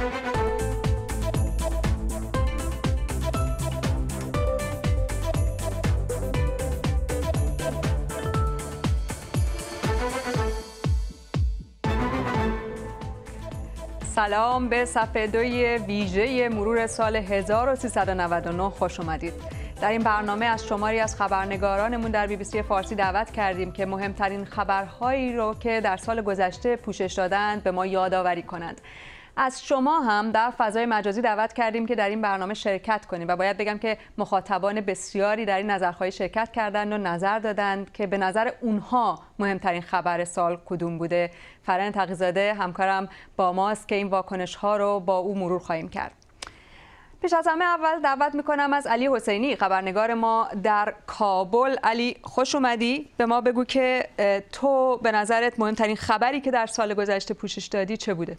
سلام، به صفحه 2 ویژه مرور سال 1399 خوش اومدید. در این برنامه از شماری از خبرنگارانمون در BBC فارسی دعوت کردیم که مهمترین خبرهایی رو که در سال گذشته پوشش دادند به ما یادآوری کنند. از شما هم در فضای مجازی دعوت کردیم که در این برنامه شرکت کنید و باید بگم که مخاطبان بسیاری در این نظرخواهی شرکت کردند و نظر دادند که به نظر اونها مهمترین خبر سال کدوم بوده. فرهنگ تقی‌زاده همکارم با ماست که این واکنش ها رو با او مرور خواهیم کرد. پیش از همه اول دعوت میکنم از علی حسینی، خبرنگار ما در کابل. علی، خوش اومدی. به ما بگو که تو به نظرت مهمترین خبری که در سال گذشته پوشش دادی چه بوده؟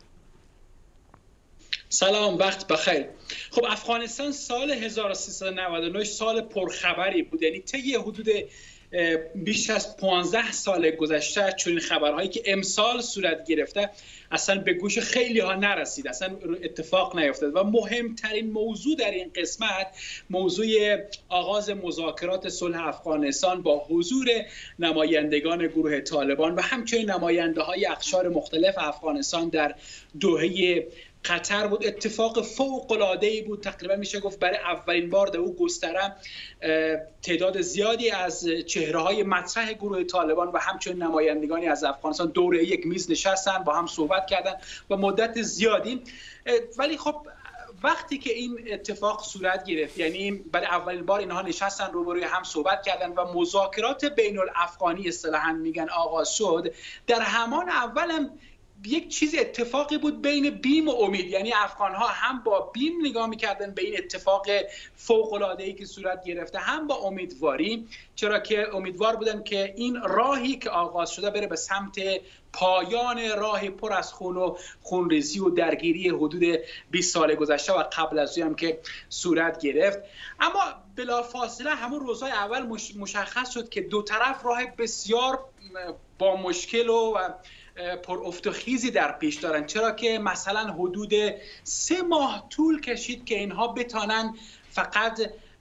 سلام، وقت بخیر. خب افغانستان سال 1399 سال پرخبری بود، یعنی طی حدود بیش از 15 سال گذشته چون خبرهایی که امسال صورت گرفته اصلا به گوش خیلی ها نرسید، اصلا اتفاق نیفتاد و مهمترین موضوع در این قسمت موضوع آغاز مذاکرات صلح افغانستان با حضور نمایندگان گروه طالبان و همچنین نماینده های اقشار مختلف افغانستان در دوحه قطر بود. اتفاق فوق العاده ای بود، تقریبا میشه گفت برای اولین بار در او گستره تعداد زیادی از چهره‌های مطرح گروه طالبان و همچنین نمایندگانی از افغانستان دور یک میز نشستن، با هم صحبت کردن و مدت زیادی. ولی خب وقتی که این اتفاق صورت گرفت، یعنی برای اولین بار اینها نشستن روبروی هم صحبت کردن و مذاکرات بین الافغانی اصطلاحاً میگن آغاز شد، در همان اولم یک چیز اتفاقی بود بین بیم و امید، یعنی افغان‌ها هم با بیم نگاه می‌کردن به این اتفاق فوق‌العاده‌ای که صورت گرفته، هم با امیدواری، چرا که امیدوار بودن که این راهی که آغاز شده بره به سمت پایان راه پر از خون و خونریزی و درگیری حدود 20 سال گذشته و قبل از اون هم که صورت گرفت. اما بلافاصله همون روزهای اول مشخص شد که دو طرف راه بسیار با مشکل و پر افت و خیزی در پیش دارن، چرا که مثلا حدود 3 ماه طول کشید که اینها بتانن فقط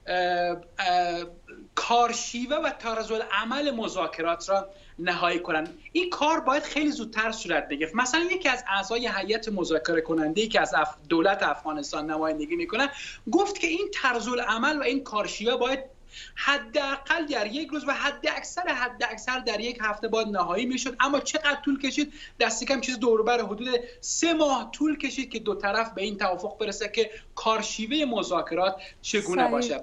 کارشیوه و طرزالعمل مذاکرات را نهایی کنن. این کار باید خیلی زودتر صورت بگیرد. مثلا یکی از اعضای هیئت مذاکره کننده که از دولت افغانستان نمایندگی میکنه گفت که این طرزالعمل و این کارشیوه باید حداقل در یک روز و حد اکثر در یک هفته باید نهایی میشد. اما چقدر طول کشید؟ دست کم چیز دور و بر حدود 3 ماه طول کشید که دو طرف به این توافق برسه که کارشیوه مذاکرات چگونه باشه.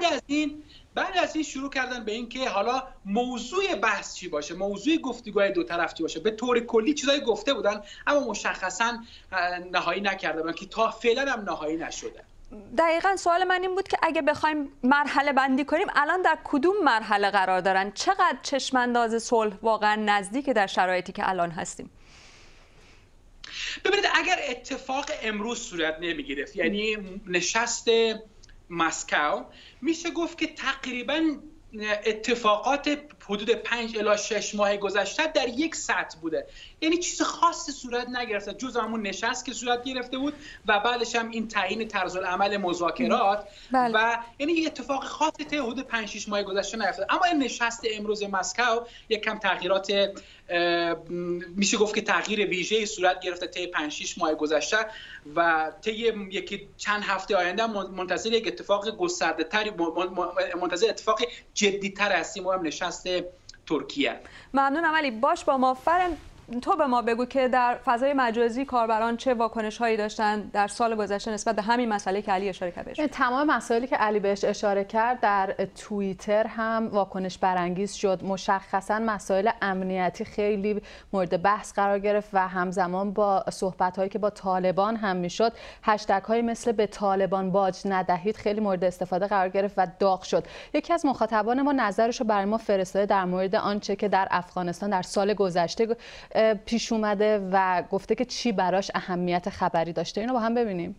بعد از این شروع کردن به این که حالا موضوع بحث چی باشه، موضوع گفتگوهای دو طرف چی باشه. به طور کلی چیزایی گفته بودن اما مشخصا نهایی نکرده بودن که تا فعلا هم نهایی نشده. دقیقاً سوال من این بود که اگه بخوایم مرحله بندی کنیم الان در کدوم مرحله قرار دارن؟ چقدر چشمانداز صلح واقعا نزدیکه در شرایطی که الان هستیم؟ ببینید، اگر اتفاق امروز صورت نمیگرفت، یعنی نشست مسکو، میشه گفت که تقریباً اتفاقات حدود 5 الی 6 ماه گذشته در یک سطح بوده، یعنی چیز خاصی صورت نگرفته جز همون نشست که صورت گرفته بود و بعدش هم این تعیین طرزالعمل مذاکرات و یعنی یه اتفاق خاصی تا حدود 5-6 ماه گذشته نیفتاد. اما این نشست امروز مسکو یک کم تغییرات، میشه گفت که تغییر ویژه‌ای صورت گرفته طی 5-6 ماه گذشته و طی چند هفته آینده منتظر یک اتفاق گسترده‌تری، منتظر اتفاق جدی‌تر هستیم و هم نشست ترکیه. ممنونم علی. باش با ما فرن، تو به ما بگو که در فضای مجازی کاربران چه واکنش هایی داشتن در سال گذشته نسبت به همین مسئله که علی اشاره کرد. تمام مسائلی که علی بهش اشاره کرد در توییتر هم واکنش برانگیز شد. مشخصا مسائل امنیتی خیلی مورد بحث قرار گرفت و همزمان با صحبت هایی که با طالبان هم میشد، هشتگ های مثل به طالبان باج ندهید خیلی مورد استفاده قرار گرفت و داغ شد. یکی از مخاطبان ما نظرش رو برای ما فرستاده در مورد آنچه که در افغانستان در سال گذشته پیش اومده و گفته که چی براش اهمیت خبری داشته. اینو با هم ببینیم.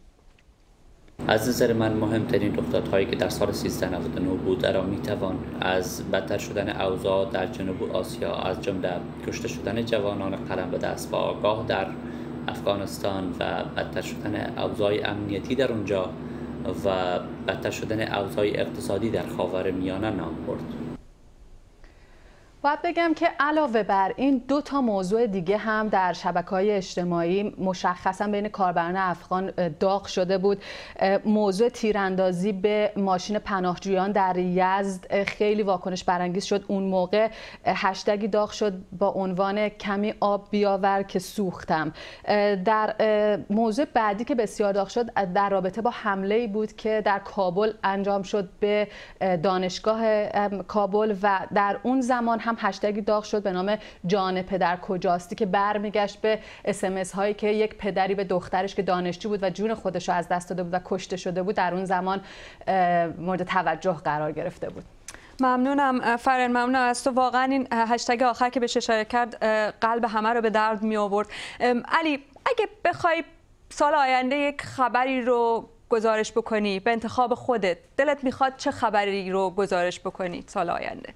از نظر من مهمترین رخدادهایی که در سال 1399 بود را میتوان از بدتر شدن اوضاع در جنوب آسیا، از جمله کشته شدن جوانان قلم به دست و آگاه در افغانستان و بدتر شدن اوضاع امنیتی در اونجا و بدتر شدن اوضاع اقتصادی در خاورمیانه نام برد. باید بگم که علاوه بر این 2 تا موضوع دیگه هم در شبکه‌های اجتماعی مشخصا بین کاربران افغان داغ شده بود. موضوع تیراندازی به ماشین پناهجویان در یزد خیلی واکنش برانگیز شد. اون موقع هشتگی داغ شد با عنوان کمی آب بیاور که سوختم. در موضوع بعدی که بسیار داغ شد در رابطه با حمله‌ای بود که در کابل انجام شد به دانشگاه کابل و در اون زمان هم هشتگی داغ شد به نام جان پدر کجاستی که برمیگشت به SMS هایی که یک پدری به دخترش که دانشجو بود و جون خودش رو از دست داده بود و کشته شده بود در اون زمان مورد توجه قرار گرفته بود. ممنونم فرن، ممنونم از تو. واقعا این هشتگ آخر که بهش اشاره کرد قلب همه رو به درد می آورد. علی، اگه بخوای سال آینده یک خبری رو گزارش بکنی به انتخاب خودت، دلت میخواد چه خبری رو گزارش بکنی سال آینده؟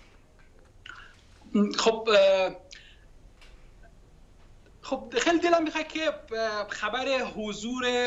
خب خیلی دلم میخواد که خبر حضور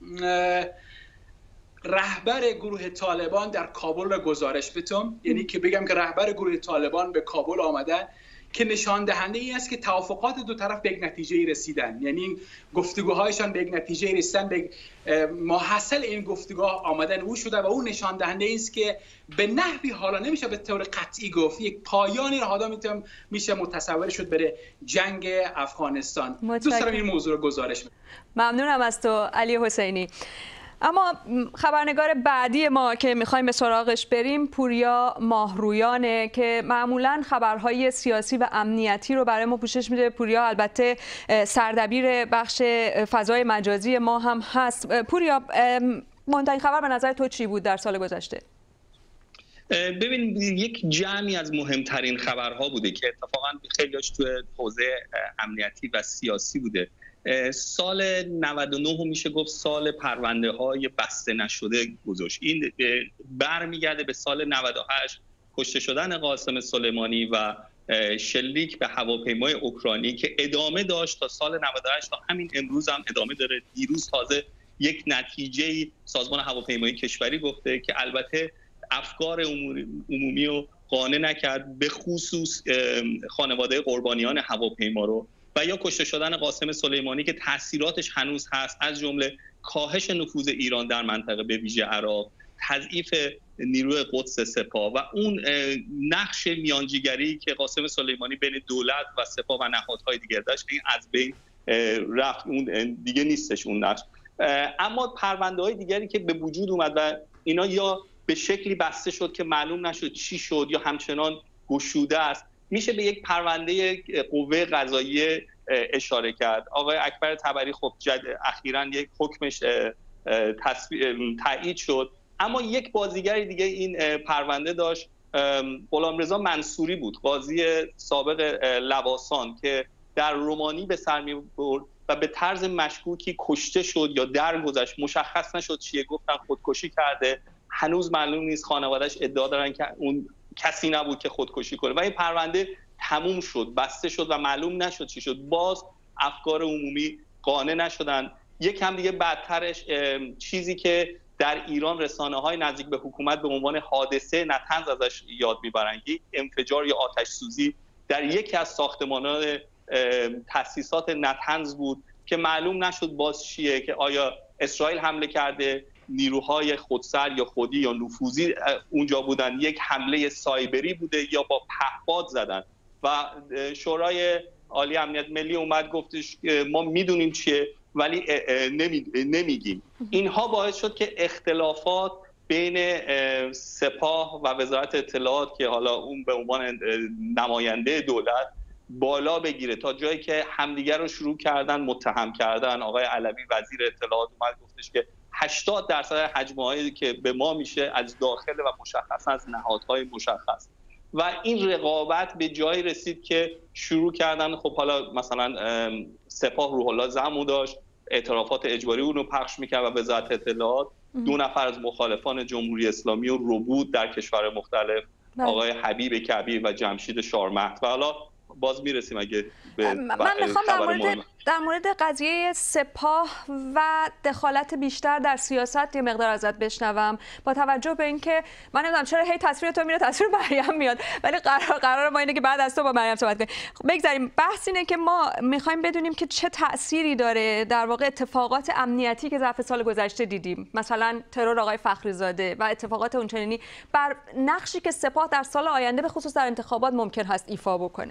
رهبر گروه طالبان در کابل را گزارش بدم، یعنی که بگم که رهبر گروه طالبان به کابل آمده که نشان دهنده این است که توافقات دو طرف به یک نتیجه رسیدن، یعنی گفتگوهایشان به یک نتیجه رسیدن، به ماحصل این گفتگوها آمدن او شده و اون نشان دهنده است که به نحوی حالا نمیشه به طور قطعی گفت یک پایانی را آدم میشه متصور شد برای جنگ افغانستان. دوست دارم این موضوع رو گزارش بدم. ممنونم از تو علی حسینی. اما خبرنگار بعدی ما که میخوایم به سراغش بریم پوریا ماهرویانه که معمولاً خبرهای سیاسی و امنیتی رو برای ما پوشش میده. پوریا البته سردبیر بخش فضای مجازی ما هم هست. پوریا، مهمترین خبر به نظر تو چی بود در سال گذشته؟ ببین، یک جمعی از مهمترین خبرها بوده که اتفاقاً خیلیش تو حوزه امنیتی و سیاسی بوده. سال 99 میشه گفت سال پرونده های بسته نشده گذاشت. این برمیگرده به سال 98 کشته شدن قاسم سلیمانی و شلیک به هواپیمای اوکراینی که ادامه داشت تا سال 98 تا همین امروز هم ادامه داره. دیروز تازه یک نتیجه سازمان هواپیمایی کشوری گفته که البته افکار عمومی رو قانع نکرد، به خصوص خانواده قربانیان هواپیما رو، و یا کشته شدن قاسم سلیمانی که تاثیراتش هنوز هست، از جمله کاهش نفوذ ایران در منطقه به ویژه عراق، تضعیف نیروی قدس سپاه و اون نقش میانجیگری که قاسم سلیمانی بین دولت و سپاه و نهادهای دیگر داشت، این از بین رفت، اون دیگه نیستش اون نقش. اما پرونده‌های دیگری که به وجود اومد و اینا یا به شکلی بسته شد که معلوم نشد چی شد یا همچنان گشوده است، میشه به یک پرونده قوه قضاییه اشاره کرد. آقای اکبر طبری خب اخیراً یک حکمش تایید شد، اما یک بازیگر دیگه این پرونده داشت، غلامرضا منصوری بود، قاضی سابق لواسان که در رومانی به سر می‌برد و به طرز مشکوکی کشته شد یا درگذشت، مشخص نشد چیه، گفتن خودکشی کرده، هنوز معلوم نیست، خانواده‌اش ادعا دارن که اون کسی نبود که خودکشی کنه و این پرونده تموم شد، بسته شد و معلوم نشد چی شد. باز افکار عمومی قانع نشدن. یک هم دیگه بدترش چیزی که در ایران رسانه‌های نزدیک به حکومت به عنوان حادثه نطنز ازش یاد می‌برند، یک انفجار یا آتش سوزی در یکی از ساختمان‌های تأسیسات نطنز بود که معلوم نشد باز چیه، که آیا اسرائیل حمله کرده، نیروهای خودسر یا خودی یا نفوذی اونجا بودن، یک حمله سایبری بوده یا با پهپاد زدن. و شورای عالی امنیت ملی اومد گفتش ما میدونیم چیه ولی نمیگیم. اینها باعث شد که اختلافات بین سپاه و وزارت اطلاعات که حالا اون به عنوان نماینده دولت بالا بگیره تا جایی که همدیگر رو شروع کردن متهم کردن. آقای علوی وزیر اطلاعات اومد گفتش که 80% هجمه‌هایی که به ما میشه از داخل و مشخصا از نهادهای مشخص، و این رقابت به جایی رسید که شروع کردن. خب حالا مثلا سپاه روح الله زمو داشت، اعترافات اجباری اون رو پخش میکرد و وزارت اطلاعات 2 نفر از مخالفان جمهوری اسلامی رو ربود در کشور مختلف، آقای حبیب کبیر و جمشید شارمهد. و حالا باز میرسیم اگه به من میخوام در مورد در مورد قضیه سپاه و دخالت بیشتر در سیاست یه مقدار ازت بشنوم، با توجه به اینکه من نمیدونم چرا هی تصویر تو میره تصویر مریم میاد، ولی قرار ما اینه که بعد از تو با مریم صحبت کنیم. بگذاریم. بحث اینه که ما میخوایم بدونیم که چه تأثیری داره در واقع اتفاقات امنیتی که ظرف سال گذشته دیدیم، مثلا ترور آقای فخریزاده و اتفاقات اونچنینی، بر نقشی که سپاه در سال آینده به خصوص در انتخابات ممکن هست ایفا بکنه.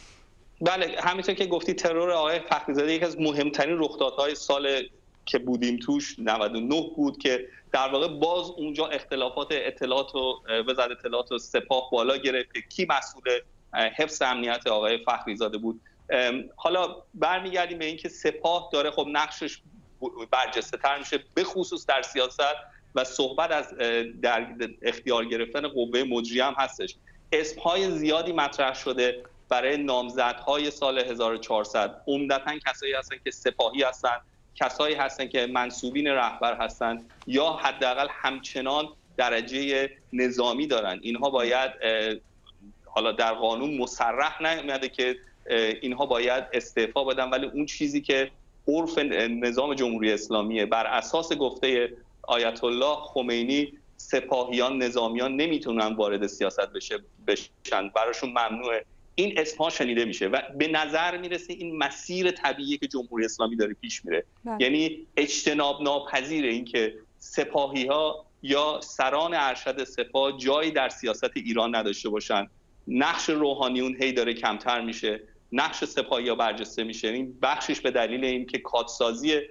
بله، همینطور که گفتی ترور آقای فخریزاده یکی از مهمترین رخدادهای سال که بودیم توش 99 بود که در واقع باز اونجا اختلافات اطلاعات و وزارت اطلاعات و سپاه بالا گرفت که کی مسئول حفظ امنیت آقای فخریزاده بود. حالا برمیگردیم به اینکه سپاه داره خب نقشش برجسته‌تر میشه، به خصوص در سیاست و صحبت از در اختیار گرفتن قوه مجریه هم هستش. اسمهای زیادی مطرح شده برای نامزدهای سال 1400. عمدتاً کسایی هستن که سپاهی هستن، کسایی هستن که منصوبین رهبر هستن یا حداقل همچنان درجه نظامی دارن. اینها باید حالا در قانون مصرح نمیاده که اینها باید استعفا بدن، ولی اون چیزی که عرف نظام جمهوری اسلامیه بر اساس گفته آیت الله خمینی، سپاهیان نظامیان نمیتونن وارد سیاست بشن، براشون ممنوعه. این اسمها شنیده میشه و به نظر میرسه این مسیر طبیعی که جمهوری اسلامی داره پیش میره. یعنی اجتناب ناپذیره این که سپاهی ها یا سران ارشد سپاه جایی در سیاست ایران نداشته باشن. نقش روحانیون هی داره کمتر میشه، نقش سپاهی ها برجسته میشه. این بخشش به دلیل این که کادسازی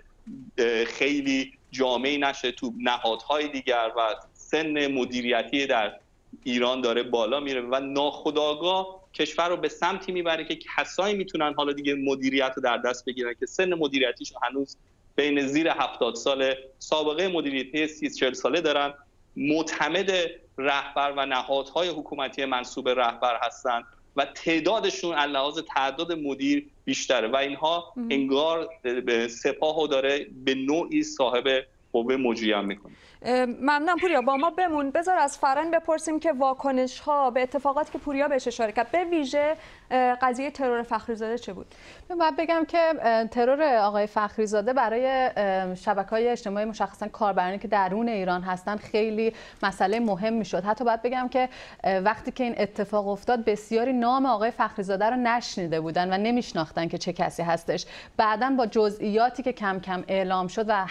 خیلی جامعی نشه تو نهادهای دیگر و سن مدیریتی در ایران داره بالا میره و ناخودآگاه کشور رو به سمتی میبره که کسایی میتونن حالا دیگه مدیریت رو در دست بگیرن که سن مدیریتیشون هنوز بین زیر 70 ساله، سابقه مدیریتی 30-40 ساله دارن، معتمد رهبر و نهادهای حکومتی منصوب رهبر هستن و تعدادشون علاوه بر تعداد مدیر بیشتره و اینها انگار سپاهو داره به نوعی صاحب قوه مجریه میکنه. ممنونم پوریا، با ما بمون. بذار از فرن بپرسیم که واکنش ها به اتفاقاتی که پوریا بهش اشاره کرد، به ویژه قضیه ترور فخریزاده چه بود؟ من بگم که ترور آقای فخریزاده برای شبکه‌های اجتماعی مشخصا کاربرانی که درون ایران هستن خیلی مسئله مهم میشد. حتی باید بگم که وقتی که این اتفاق افتاد بسیاری نام آقای فخریزاده رو نشنیده بودن و نمیشناختن که چه کسی هستش. بعداً با جزئیاتی که کم کم اعلام شد و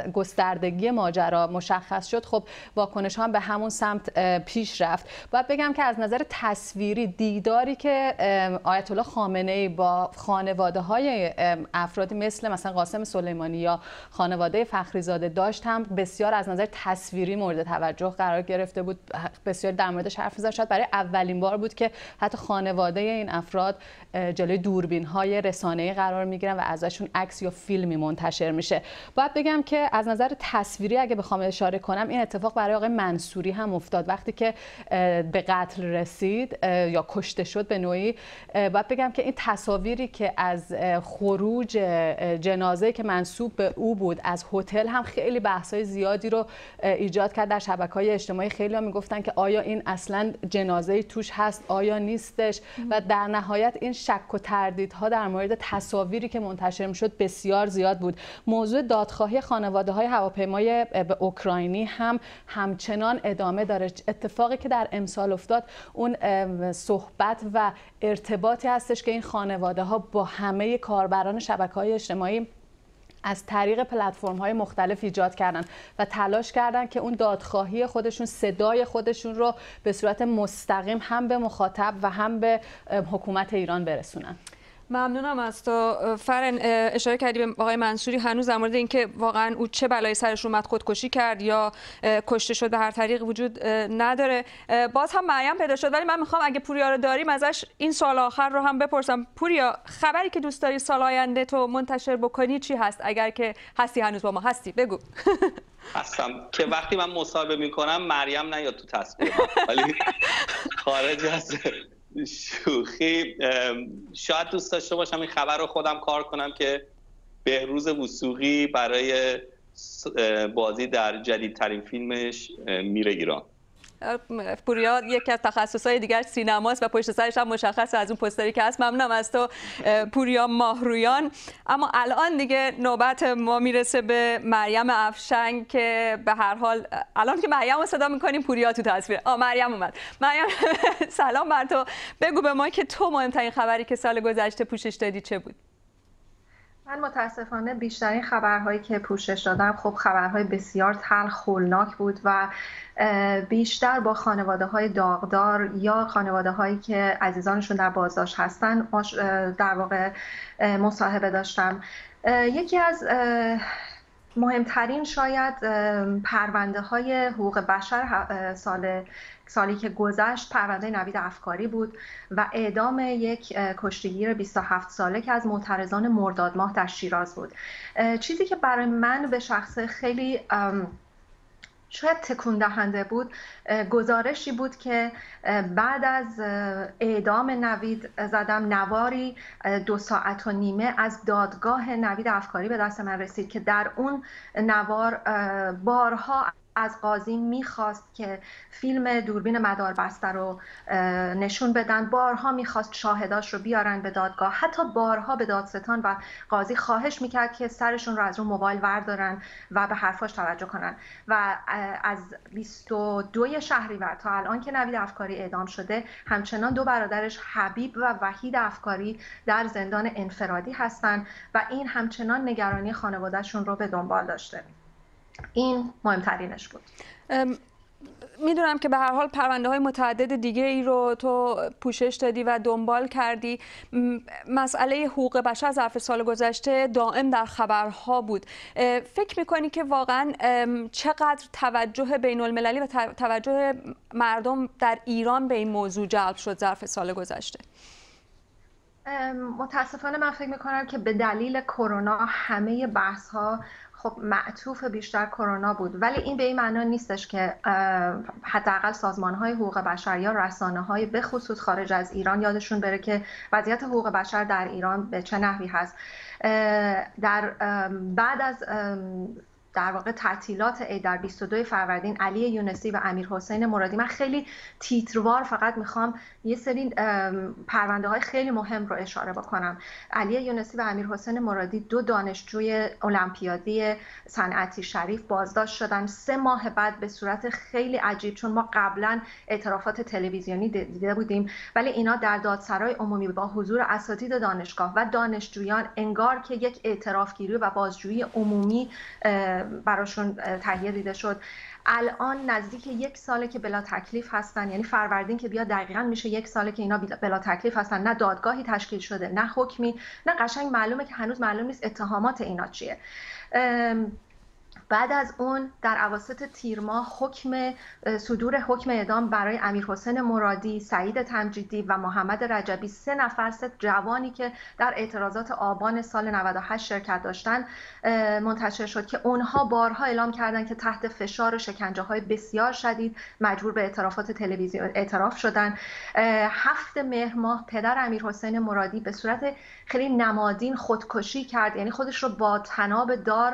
گستردگی ماجرا مشخص شد، خب واکنش ها هم به همون سمت پیش رفت. باید بگم که از نظر تصویری دیداری که آیت الله خامنه‌ای با خانواده‌های افرادی مثلا قاسم سلیمانی یا خانواده فخریزاده داشت هم بسیار از نظر تصویری مورد توجه قرار گرفته بود. بسیار در موردش حرف زدن. شاید برای اولین بار بود که حتی خانواده این افراد جلوی دوربین‌های رسانه‌ای قرار می‌گیرن و ازشون عکس یا فیلمی منتشر میشه. باید بگم که از نظر تصویری اگه بخوام اشاره کنم، این اتفاق برای آقای منصوری هم افتاد. وقتی که به قتل رسید یا کشته شد به نوعی، باید بگم که این تصاویری که از خروج جنازه که منسوب به او بود از هتل هم خیلی بحث‌های زیادی رو ایجاد کرد در شبکه‌های اجتماعی. خیلی‌ها میگفتن که آیا این اصلاً جنازه‌ای توش هست، آیا نیستش، و در نهایت این شک و تردیدها در مورد تصاویری که منتشر می‌شد بسیار زیاد بود. موضوع دادخواهی خانواده‌های هواپیمای به اوکراینی هم همچنان ادامه داره. اتفاقی که در امسال افتاد اون صحبت و ارتباطی هستش که این خانواده‌ها با همه کاربران شبکه‌های اجتماعی از طریق پلتفرم‌های مختلف ایجاد کردن و تلاش کردن که اون دادخواهی خودشون، صدای خودشون رو به صورت مستقیم هم به مخاطب و هم به حکومت ایران برسونن. ممنونم از تو فرن. اشاره کردی به آقای منصوری، هنوز در مورد اینکه واقعا او چه بلایی سرش اومد، خودکشی کرد یا کشته شد به هر طریق وجود نداره. باز هم مریم پیدا شد، ولی من میخوام اگه پوریا رو داریم ازش این سوال آخر رو هم بپرسم. پوریا، خبری که دوست داری سال آینده تو منتشر بکنی چی هست؟ اگر که هستی، هنوز با ما هستی، بگو. هستم که وقتی من مصاحبه میکنم مریم نیاد تو تصویر، ولی خارج از شوخی شاید دوست داشته باشم این خبر رو خودم کار کنم که بهروز وثوقی برای بازی در جدیدترین فیلمش میره ایران. پوریا یکی از تخصصهای دیگر سینماست و پشت سرش هم مشخصه از اون پوستری که هست. ممنونم از تو پوریا ماهرویان. اما الان دیگه نوبت ما میرسه به مریم افشنگ که به هر حال الان که مریم رو صدا میکنیم پوریا تو تصویر. مریم اومد. مریم سلام بر تو. بگو به ما که تو مهمترین خبری که سال گذشته پوشش دادی چه بود؟ من متاسفانه بیشترین خبرهایی که پوشش دادم خب خبرهای بسیار تلخ هولناک بود و بیشتر با خانواده‌های داغدار یا خانواده‌هایی که عزیزانشون در بازداشت هستن در واقع مصاحبه داشتم. یکی از مهمترین شاید پرونده‌های حقوق بشر سالی که گذشت پرونده نوید افکاری بود و اعدام یک کشتیگیر 27 ساله که از معترضان مرداد ماه در شیراز بود. چیزی که برای من به شخص خیلی شاید تکون دهنده بود گزارشی بود که بعد از اعدام نوید زدم نواری 2.5 ساعت از دادگاه نوید افکاری به دست من رسید که در اون نوار بارها از قاضی میخواست که فیلم دوربین مداربسته رو نشون بدن، بارها میخواست شاهداش رو بیارن به دادگاه، حتی بارها به دادستان و قاضی خواهش میکرد که سرشون رو از اون موبایل وردارن و به حرفاش توجه کنن. و از 22 شهریور تا الان که نوید افکاری اعدام شده همچنان 2 برادرش حبیب و وحید افکاری در زندان انفرادی هستن و این همچنان نگرانی خانوادهشون رو به دنبال داشته. این مهمترینش بود. میدونم که به هر حال پرونده های متعدد دیگه ای رو تو پوشش دادی و دنبال کردی. مسئله حقوق بشر ظرف سال گذشته دائم در خبرها بود. فکر میکنی که واقعا چقدر توجه بین المللی و توجه مردم در ایران به این موضوع جلب شد ظرف سال گذشته؟ متاسفانه من فکر میکنم که به دلیل کرونا همه بحث ها خب معطوف بیشتر کرونا بود، ولی این به این معنا نیستش که حداقل سازمان‌های حقوق بشر یا رسانه‌های به خصوص خارج از ایران یادشون بره که وضعیت حقوق بشر در ایران به چه نحوی هست. بعد از در واقع تعطیلات عید در 22 فروردین علی یونسی و امیرحسین مرادی، من خیلی تیتروار فقط میخوام یه سری پرونده های خیلی مهم رو اشاره بکنم. علی یونسی و امیرحسین مرادی 2 دانشجوی المپیادی صنعتی شریف بازداشت شدن 3 ماه بعد به صورت خیلی عجیب، چون ما قبلا اعترافات تلویزیونی دیده بودیم ولی اینا در دادسرای عمومی با حضور اساتید دانشگاه و دانشجویان انگار که یک اعترافگیری و بازجویی عمومی براشون تهیه دیده شد. الان نزدیک 1 ساله که بلا تکلیف هستن، یعنی فروردین که بیاد دقیقاً میشه 1 ساله که اینا بلا تکلیف هستن، نه دادگاهی تشکیل شده نه حکمی، نه قشنگ معلومه که هنوز معلوم نیست اتهامات اینا چیه. بعد از اون در اواسط تیر ماه صدور حکم اعدام برای امیرحسین مرادی، سعید تمجیدی و محمد رجبی، 3 نفر جوانی که در اعتراضات آبان سال 98 شرکت داشتن منتشر شد که اونها بارها اعلام کردند که تحت فشار شکنجه‌های بسیار شدید مجبور به اعترافات تلویزیون اعتراف شدن. 7 مهر ماه پدر امیرحسین مرادی به صورت خیلی نمادین خودکشی کرد، یعنی خودش رو با طناب دار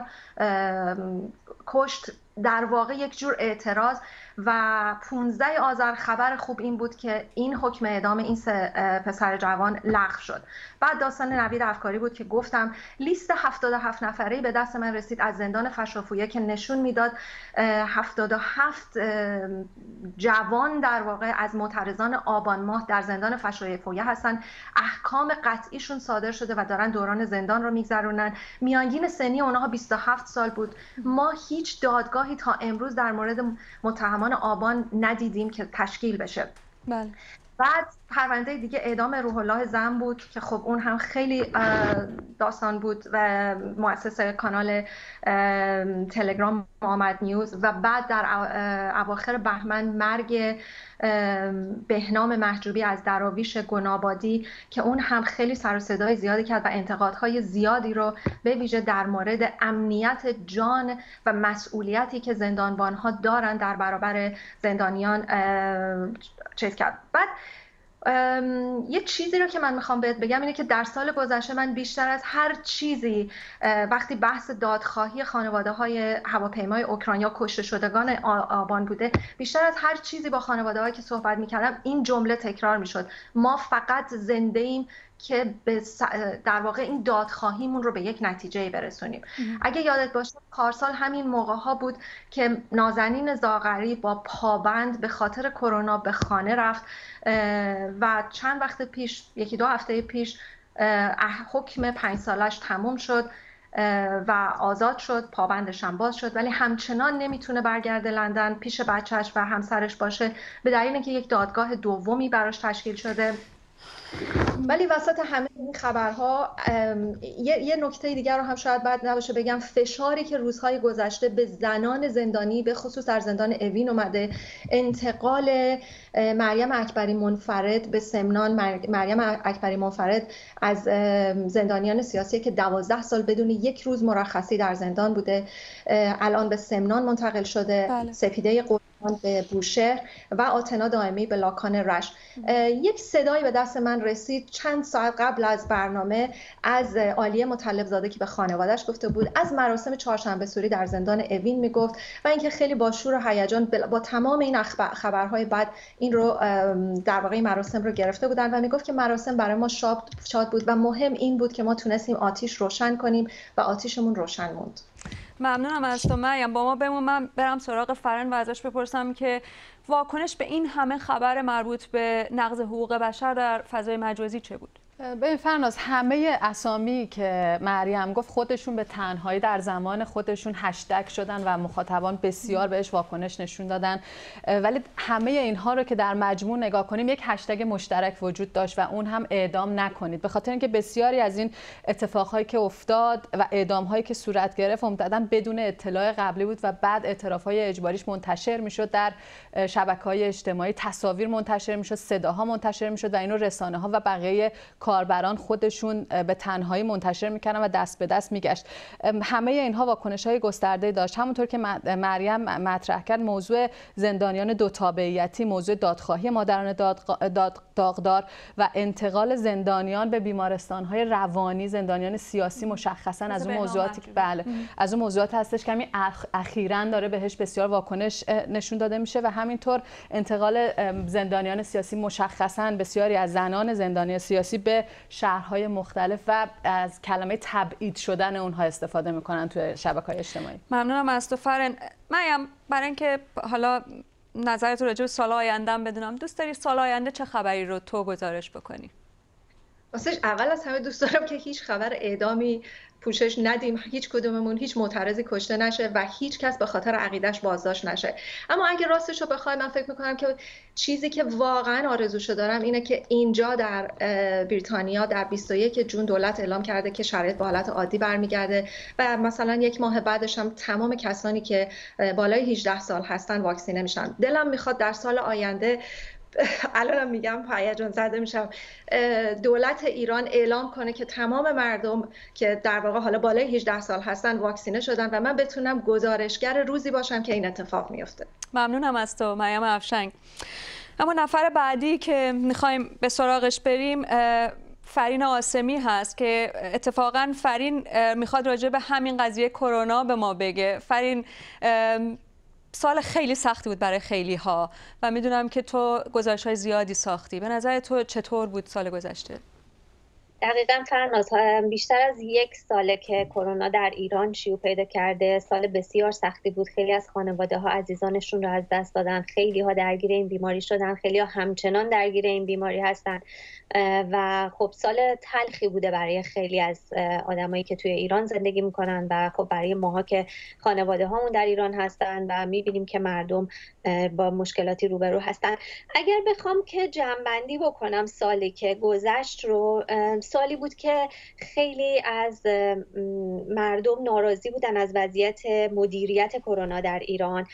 کشت، در واقع یک جور اعتراض. و 15 آذر خبر خوب این بود که این حکم اعدام این 3 پسر جوان لغو شد. بعد داستان نوید افکاری بود که گفتم لیست 77 نفره‌ای به دست من رسید از زندان فشافویه که نشون میداد 77 جوان در واقع از معترضان آبان ماه در زندان فشافویه هستن. احکام قطعیشون صادر شده و دارن دوران زندان رو میگذرونن. میانگین سنی اونها 27 سال بود. ما هیچ دادگاهی تا امروز در مورد متهمان آبان ندیدیم که تشکیل بشه. بله. بعد پرونده دیگه اعدام روح الله زن بود که خب اون هم خیلی داستان بود و مؤسس کانال تلگرام محمد نیوز. و بعد در اواخر بهمن مرگ بهنام محجوبی از دراویش گنابادی که اون هم خیلی سر و صدای زیادی کرد و انتقادهای زیادی رو به ویژه در مورد امنیت جان و مسئولیتی که زندانبانها دارن در برابر زندانیان چیز کرد. بعد یه چیزی رو که من میخوام بهت بگم اینه که در سال گذشته من بیشتر از هر چیزی وقتی بحث دادخواهی خانواده‌های هواپیمای اوکراینیا کشته شدگان آبان بوده، بیشتر از هر چیزی با خانواده‌هایی که صحبت میکردم این جمله تکرار میشد: ما فقط زنده ایم که در واقع این دادخواهیمون رو به یک نتیجه برسونیم. اگه یادت باشه پارسال همین موقع ها بود که نازنین زاغری با پابند به خاطر کرونا به خانه رفت و چند وقت پیش، 1-2 هفته پیش، حکم 5 سالش تموم شد و آزاد شد، پابندش هم باز شد، ولی همچنان نمیتونه برگرده لندن پیش بچهش و همسرش باشه به دلیل اینکه یک دادگاه دومی براش تشکیل شده. ولی وسط همه این خبرها یه نکته دیگر رو هم شاید بد نباشه بگم: فشاری که روزهای گذشته به زنان زندانی به خصوص در زندان اوین اومده، انتقال مریم اکبری منفرد به سمنان. مریم اکبری منفرد از زندانیان سیاسی که 12 سال بدون یک روز مرخصی در زندان بوده، الان به سمنان منتقل شده. بله. سپیده قربان به بوشهر و آتنا دائمی به لاکان رشت. یک صدایی به دست من رسید چند ساعت قبل از برنامه از عالیه مطلب زاده که به خانواده‌اش گفته بود، از مراسم چهارشنبه سوری در زندان اوین میگفت و اینکه خیلی با شور و هیجان با تمام این خبرهای بد این رو در واقع مراسم رو گرفته بودن و میگفت که مراسم برای ما شاد بود و مهم این بود که ما تونستیم آتیش روشن کنیم و آتیشمون روشن موند. ممنونم از تو مریم. با ما بمون، من برم سراغ فرن و ازش بپرسم که واکنش به این همه خبر مربوط به نقض حقوق بشر در فضای مجازی چه بود؟ ببین فرناز، همه اسامی که مریم گفت خودشون به تنهایی در زمان خودشون هشتگ شدن و مخاطبان بسیار بهش واکنش نشون دادن، ولی همه اینها رو که در مجموع نگاه کنیم یک هشتگ مشترک وجود داشت و اون هم اعدام نکنید، به خاطر اینکه بسیاری از این اتفاقهایی که افتاد و اعدام‌هایی که صورت گرفت عمدتاً بدون اطلاع قبلی بود و بعد اعتراف‌های اجباریش منتشر می‌شد در شبکه‌های اجتماعی، تصاویر منتشر می‌شد، صداها منتشر می‌شد و اینو رسانه‌ها و بقیه کاربران خودشون به تنهایی منتشر میکردن و دست به دست میگشت. همه اینها واکنش‌های گسترده داشت. همونطور که مریم مطرح کرد، موضوع زندانیان دو تابعیتی، موضوع دادخواهی مادران داغدار و انتقال زندانیان به بیمارستان‌های روانی، زندانیان سیاسی مشخصاً از اون موضوعاتی که از اون موضوعات هستش که همین اخیراً داره بهش بسیار واکنش نشون داده میشه و همینطور انتقال زندانیان سیاسی، مشخصاً بسیاری از زنان زندانی سیاسی به شهرهای مختلف و از کلمه تبعید شدن اونها استفاده میکنن توی شبکه‌های اجتماعی. ممنونم از تو فرن. مریم، برای اینکه حالا نظرت راجع به سال آیندهم بدونم، دوست داری سال آینده چه خبری رو تو گزارش بکنی؟ واسه اول از همه دوست دارم که هیچ خبر اعدامی پوشش ندیم، هیچ کدوممون هیچ معترضی کشته نشه و هیچ کس به خاطر عقیده‌اش بازداشت نشه. اما اگه راستش رو بخوای، من فکر میکنم که چیزی که واقعا آرزوشو دارم اینه که اینجا در بریتانیا در 21 جون دولت اعلام کرده که شرایط به حالت عادی برمیگرده و مثلا 1 ماه بعدش هم تمام کسانی که بالای 18 سال هستن واکسینه میشن. دلم میخواد در سال آینده، الانم میگم هیجان زده میشم، دولت ایران اعلام کنه که تمام مردم که در واقع حالا بالای 18 سال هستن واکسینه شدن و من بتونم گزارشگر روزی باشم که این اتفاق میفته. ممنونم از تو مریم افشنگ. اما نفر بعدی که میخوایم به سراغش بریم فرین آسمی هست که اتفاقا فرین میخواد راجع به همین قضیه کرونا به ما بگه. فرین، سال خیلی سختی بود برای خیلی ها و میدونم که تو گزارش‌های زیادی ساختی. به نظر تو چطور بود سال گذشته؟ دقیقاً فرناز، بیشتر از 1 ساله که کرونا در ایران شیوع پیدا کرده. سال بسیار سختی بود. خیلی از خانواده ها عزیزانشون رو از دست دادن، خیلی ها درگیر این بیماری شدن، خیلی ها همچنان درگیر این بیماری هستن و خب سال تلخی بوده برای خیلی از آدمایی که توی ایران زندگی میکنن و خب برای ماها که خانواده هامون در ایران هستن و میبینیم که مردم با مشکلاتی روبرو هستن. اگر بخوام که جمع‌بندی بکنم سالی که گذشت رو، سالی بود که خیلی از مردم ناراضی بودن از وضعیت مدیریت کرونا در ایران.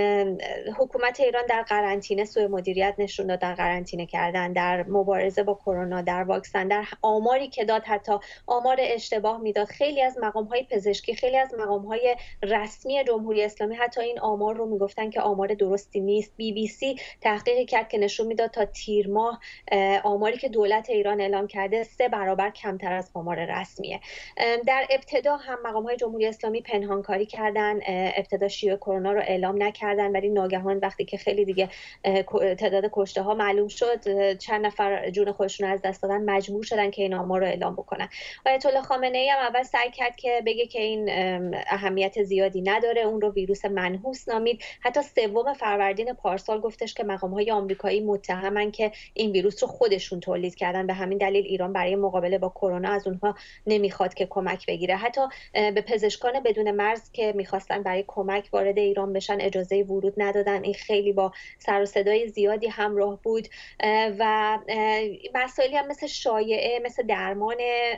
حکومت ایران در قرنطینه سوء مدیریت نشون داد، در قرنطینه کردن، در مبارزه با کرونا، در واکسن، در آماری که داد حتی آمار اشتباه میداد. خیلی از مقام‌های پزشکی، خیلی از مقام‌های رسمی جمهوری اسلامی حتی این آمار رو میگفتن که آمار درستی نیست. BBC تحقیقی کرد که نشون میداد تا تیر ماه آماری که دولت ایران اعلام کرده 3 برابر کمتر از آمار رسمیه. در ابتدا هم مقام‌های جمهوری اسلامی پنهانکاری کردن، ابتدا شیوع کرونا رو اعلام نکردن، ولی ناگهان وقتی که خیلی دیگه تعداد کشته ها معلوم شد، چند نفر جون خودشون رو از دست دادن، مجبور شدن که این آمار رو اعلام بکنن. آیت الله خامنه ای هم اول سعی کرد که بگه که این اهمیت زیادی نداره، اون رو ویروس منحوس نامید. حتی 3 فروردین پارسال گفتش که مقام‌های آمریکایی متهمن که این ویروس رو خودشون تولید کردن، به همین دلیل ایران برای مقابله با کرونا از اونها نمیخواد که کمک بگیره. حتی به پزشکان بدون مرز که میخواستن برای کمک وارد ایران بشن اجازه ورود ندادن. این خیلی با سر و صدای زیادی همراه بود و مسائلی هم مثل شایعه، مثل درمان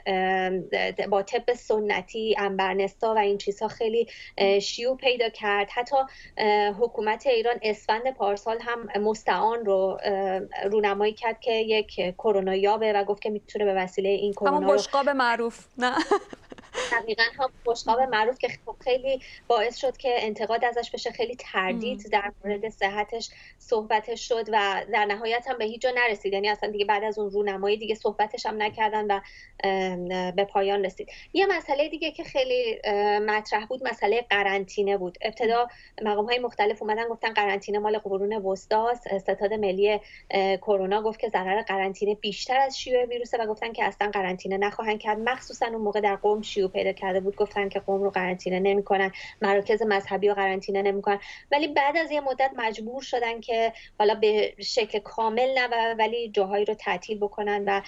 با طب سنتی، عنبرنسا و این چیزها خیلی شیوع پیدا کرد. حتی حکومت ایران اسفند پارسال هم مستعان رو رونمایی کرد که یک کرونا یابه و گفت که میتونه به وسیله این کرونا همون بشقاب معروف نه دقیقاً هم بشقاب معروف که خیلی باعث شد که انتقاد ازش بشه، خیلی تردید در مورد صحتش صحبتش شد و در نهایت هم به هیچ جا نرسید. یعنی اصلا دیگه بعد از اون رونمایی دیگه صحبتش هم نکردن و به پایان رسید. یه مسئله دیگه که خیلی مطرح بود مسئله قرنطینه بود. ابتدا مقام‌های مختلف اومدن گفتن قرنطینه مال قرون وسطاست. ستاد ملی کرونا گفت که ضرر قرنطینه بیشتر از شیوع ویروسه و گفتن که اصلا قرنطینه نخواهند کرد. مخصوصا اون موقع در قم شیوع پیدا کرده بود، گفتن که قم رو قرنطینه نمی‌کنن، مراکز مذهبی رو قرنطینه نمی‌کنن. ولی بعد از یه مدت مجبور شدن که حالا به شکل کامل نه ولی جاهایی رو تعطیل بکنن و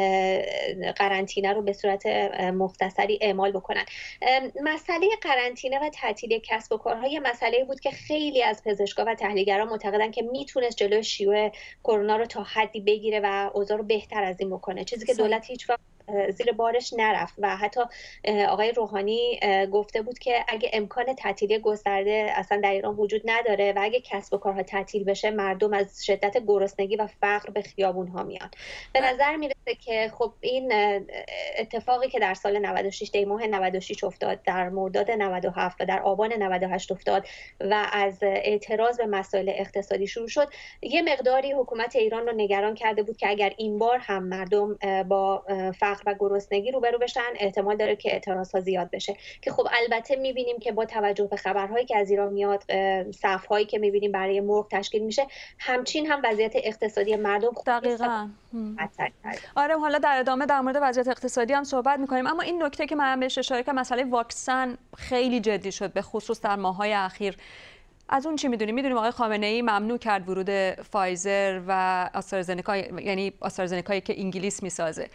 قرنطینه رو به صورت مختصری اعمال بکنن. مسئله قرنطینه و تعطیل کسب و کارها یه مسئله بود که خیلی از پزشکا و تحلیلگران معتقدن که میتونست جلوی شیوع کرونا رو تا حدی بگیره و اوضاع رو بهتر از این بکنه، چیزی که دولت هیچ وقت زیر بارش نرفت و حتی آقای روحانی گفته بود که اگه امکان تعطیلی گسترده اصلا در ایران وجود نداره و اگه کسب و کارها تعطیل بشه مردم از شدت گرسنگی و فقر به خیابون‌ها میان. به نظر میرسه که خب این اتفاقی که در سال 96 دی ماه 96 افتاد، در مرداد 97 و در آبان 98 افتاد و از اعتراض به مسائل اقتصادی شروع شد، یه مقداری حکومت ایران رو نگران کرده بود که اگر این بار هم مردم با فقر و گرسنگی روبرو بشن احتمال داره که اعتراضها زیاد بشه. که خب البته میبینیم که با توجه به خبرهایی که از ایران میاد، صف‌هایی که میبینیم برای مرغ تشکیل میشه، همچین هم وضعیت اقتصادی مردم دقیقاً آره، حالا در ادامه در مورد وضعیت اقتصادی هم صحبت میکنیم. اما این نکته که من بهش اشاره کردم، مسئله واکسن خیلی جدی شد به خصوص در ماه‌های اخیر. از اون چی میدونیم آقای خامنه‌ای ممنوع کرد ورود فایزر و آسترازنکا، یعنی آسترازنکایی که انگلیس میسازه.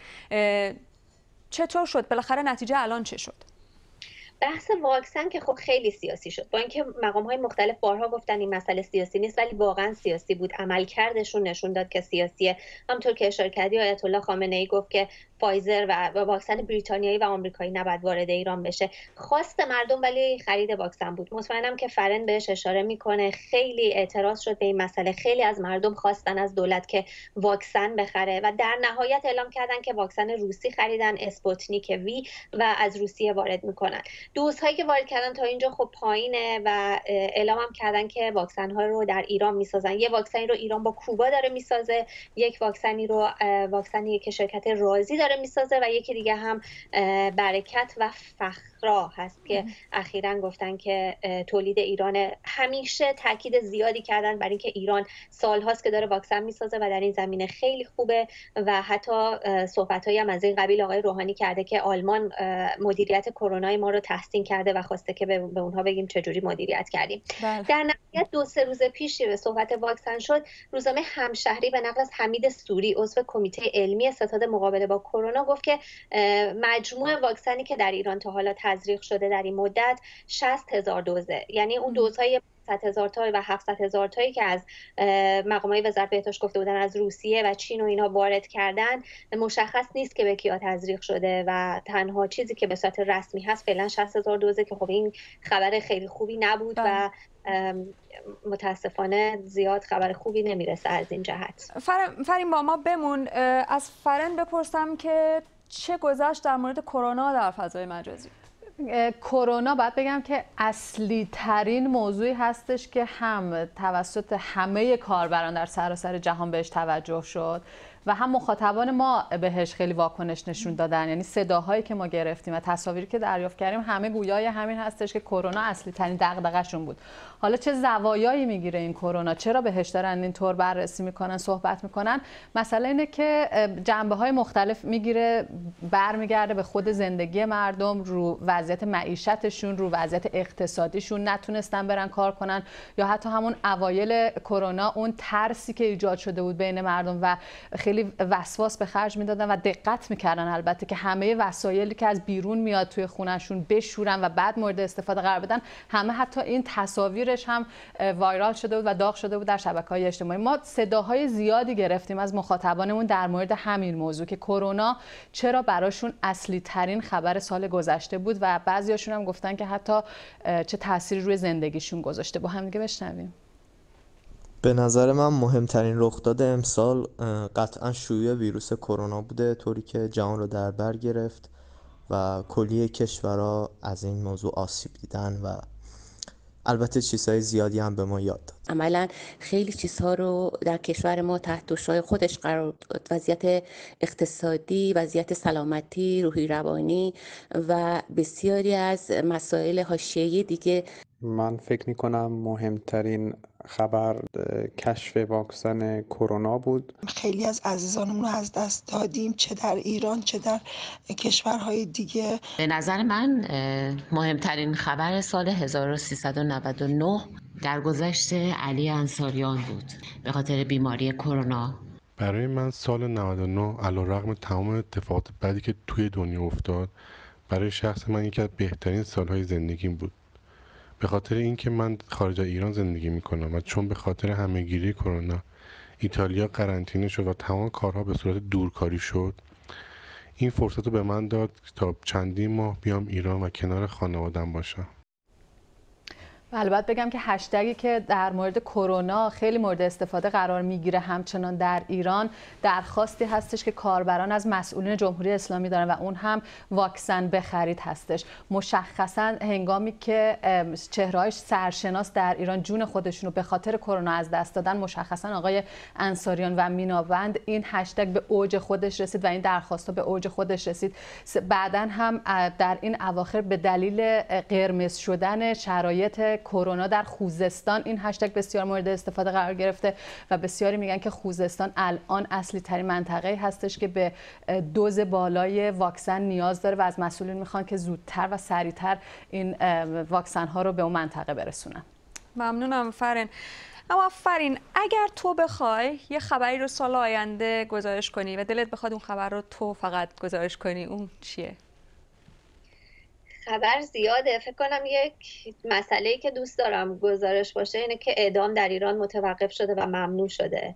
چطور شد؟ بالاخره نتیجه الان چه شد؟ بحث واکسن که خب خیلی سیاسی شد، با اینکه مقام‌های مختلف بارها گفتن این مسئله سیاسی نیست، ولی واقعا سیاسی بود. عملکردشون نشون داد که سیاسیه. همونطور که اشاره کردی آیت الله خامنه‌ای گفت که فایزر و واکسن بریتانیایی و آمریکایی نباید وارد ایران بشه. خواست مردم ولی خرید واکسن بود. مطمئنم که فرن بهش اشاره میکنه. خیلی اعتراض شد به این مسئله. خیلی از مردم خواستن از دولت که واکسن بخره و در نهایت اعلام کردن که واکسن روسی خریدن، اسپوتنیک وی، و از روسیه وارد میکنن. دوزهایی که وارد کردن تا اینجا خب پایینه و اعلام هم کردن که واکسن ها رو در ایران میسازن. یه واکسنی رو ایران با کوبا داره میسازه، یک واکسنی که شرکت رازی داره میسازه و یکی دیگه هم برکت و فخرا هست که اخیراً گفتن که تولید ایران. همیشه تاکید زیادی کردن بر اینکه ایران سالهاست که داره واکسن میسازه و در این زمینه خیلی خوبه و حتی صحبتایی هم از این قبیل آقای روحانی کرده که آلمان مدیریت کرونا ما رو تحسین کرده و خواسته که به اونها بگیم چجوری مدیریت کردیم. بله. در نهایت 2-3 روز پیش صحبت واکسن شد، روزنامه همشهری به نقل از حمید سوری عضو کمیته علمی ستاد مقابله با کرونا گفت که مجموع واکسنی که در ایران تا حالا تزریق شده در این مدت 60,000 دوزه. یعنی اون دوزهای 100,000 تا و 700,000 تایی که از مقامات وزارت بهداشت گفته بودن از روسیه و چین و اینا وارد کردن، مشخص نیست که به کیا تزریق شده و تنها چیزی که به صورت رسمی هست فعلا 60,000 دوزه که خب این خبر خیلی خوبی نبود و متاسفانه زیاد خبر خوبی نمیرسه از این جهت. فرین با ما بمون. از فرین بپرسم که چه گذشت در مورد کرونا در فضای مجازی؟ کرونا باید بگم که اصلی ترین موضوعی هستش که هم توسط همه کاربران در سراسر جهان بهش توجه شد و هم مخاطبان ما بهش خیلی واکنش نشون دادن. یعنی صداهایی که ما گرفتیم و تصاویری که دریافت کردیم همه گویای همین هستش که کرونا اصلی ترین دغدغه‌شون بود. حالا چه زوایایی میگیره این کرونا، چرا بهش دارن اینطور بررسی میکنن، صحبت میکنن؟ مسئله اینه که جنبه‌های مختلف میگیره، برمیگرده به خود زندگی مردم، رو وضعیت معیشتشون، رو وضعیت اقتصادیشون، نتونستن برن کار کنن، یا حتی همون اوایل کرونا اون ترسی که ایجاد شده بود بین مردم و خیلی وسواس به خرج میدادن و دقت میکردن البته که همه وسایلی که از بیرون میاد توی خونهشون بشورن و بعد مورد استفاده قرار بدن. همه حتی این تصاویرش هم وایرال شده بود و داغ شده بود در شبکه‌های اجتماعی. ما صداهای زیادی گرفتیم از مخاطبانمون در مورد همین موضوع که کرونا چرا براشون اصلی ترین خبر سال گذشته بود و بعضیاشون هم گفتن که حتی چه تأثیری روی زندگیشون گذاشته. با هم دیگه بشنویم. به نظر من مهمترین رخداد امسال قطعا شیوع ویروس کرونا بوده، طوری که جهان رو در بر گرفت و کلیه کشورها از این موضوع آسیب دیدن و البته چیزهای زیادی هم به ما یاد داد. عملا خیلی چیزها رو در کشور ما تحت دشوار خودش قرار داد. وضعیت اقتصادی، وضعیت سلامتی، روحی روانی و بسیاری از مسائل حاشیه‌ای دیگه. من فکر می‌کنم مهمترین خبر کشف واکسن کرونا بود. خیلی از عزیزانمون رو از دست دادیم، چه در ایران چه در کشورهای دیگه. به نظر من مهمترین خبر سال 1399 درگذشت علی انصاریان بود به خاطر بیماری کرونا. برای من سال 99 علیرغم تمام اتفاقات بدی که توی دنیا افتاد، برای شخص من یکی از بهترین سالهای زندگیم بود. به خاطر اینکه من خارج از ایران زندگی میکنم و چون به خاطر همهگیری کرونا ایتالیا قرنطینه شد و تمام کارها به صورت دورکاری شد، این فرصت رو به من داد تا چندین ماه بیام ایران و کنار خانواده‌ام باشم. البته بگم که هشتگی که در مورد کرونا خیلی مورد استفاده قرار میگیره همچنان در ایران، درخواستی هستش که کاربران از مسئولین جمهوری اسلامی دارن و اون هم واکسن بخرید هستش. مشخصا هنگامی که چهره‌های سرشناس در ایران جون خودشون رو به خاطر کرونا از دست دادن، مشخصا آقای انصاریان و میناوند، این هشتگ به اوج خودش رسید و این درخواست‌ها به اوج خودش رسید. بعداً هم در این اواخر به دلیل قرمز شدن شرایط کرونا در خوزستان این هشتگ بسیار مورد استفاده قرار گرفته و بسیاری میگن که خوزستان الان اصلی ترین منطقه‌ای هستش که به دوز بالای واکسن نیاز داره و از مسئولین میخوان که زودتر و سریعتر این واکسن ها رو به اون منطقه برسونن. ممنونم فرین. اما فرین، اگر تو بخوای یه خبری رو سال آینده گزارش کنی و دلت بخواد اون خبر رو تو فقط گزارش کنی، اون چیه؟ خبر زیاده. فکر کنم یک مسئله‌ای که دوست دارم گزارش باشه اینه که اعدام در ایران متوقف شده و ممنوع شده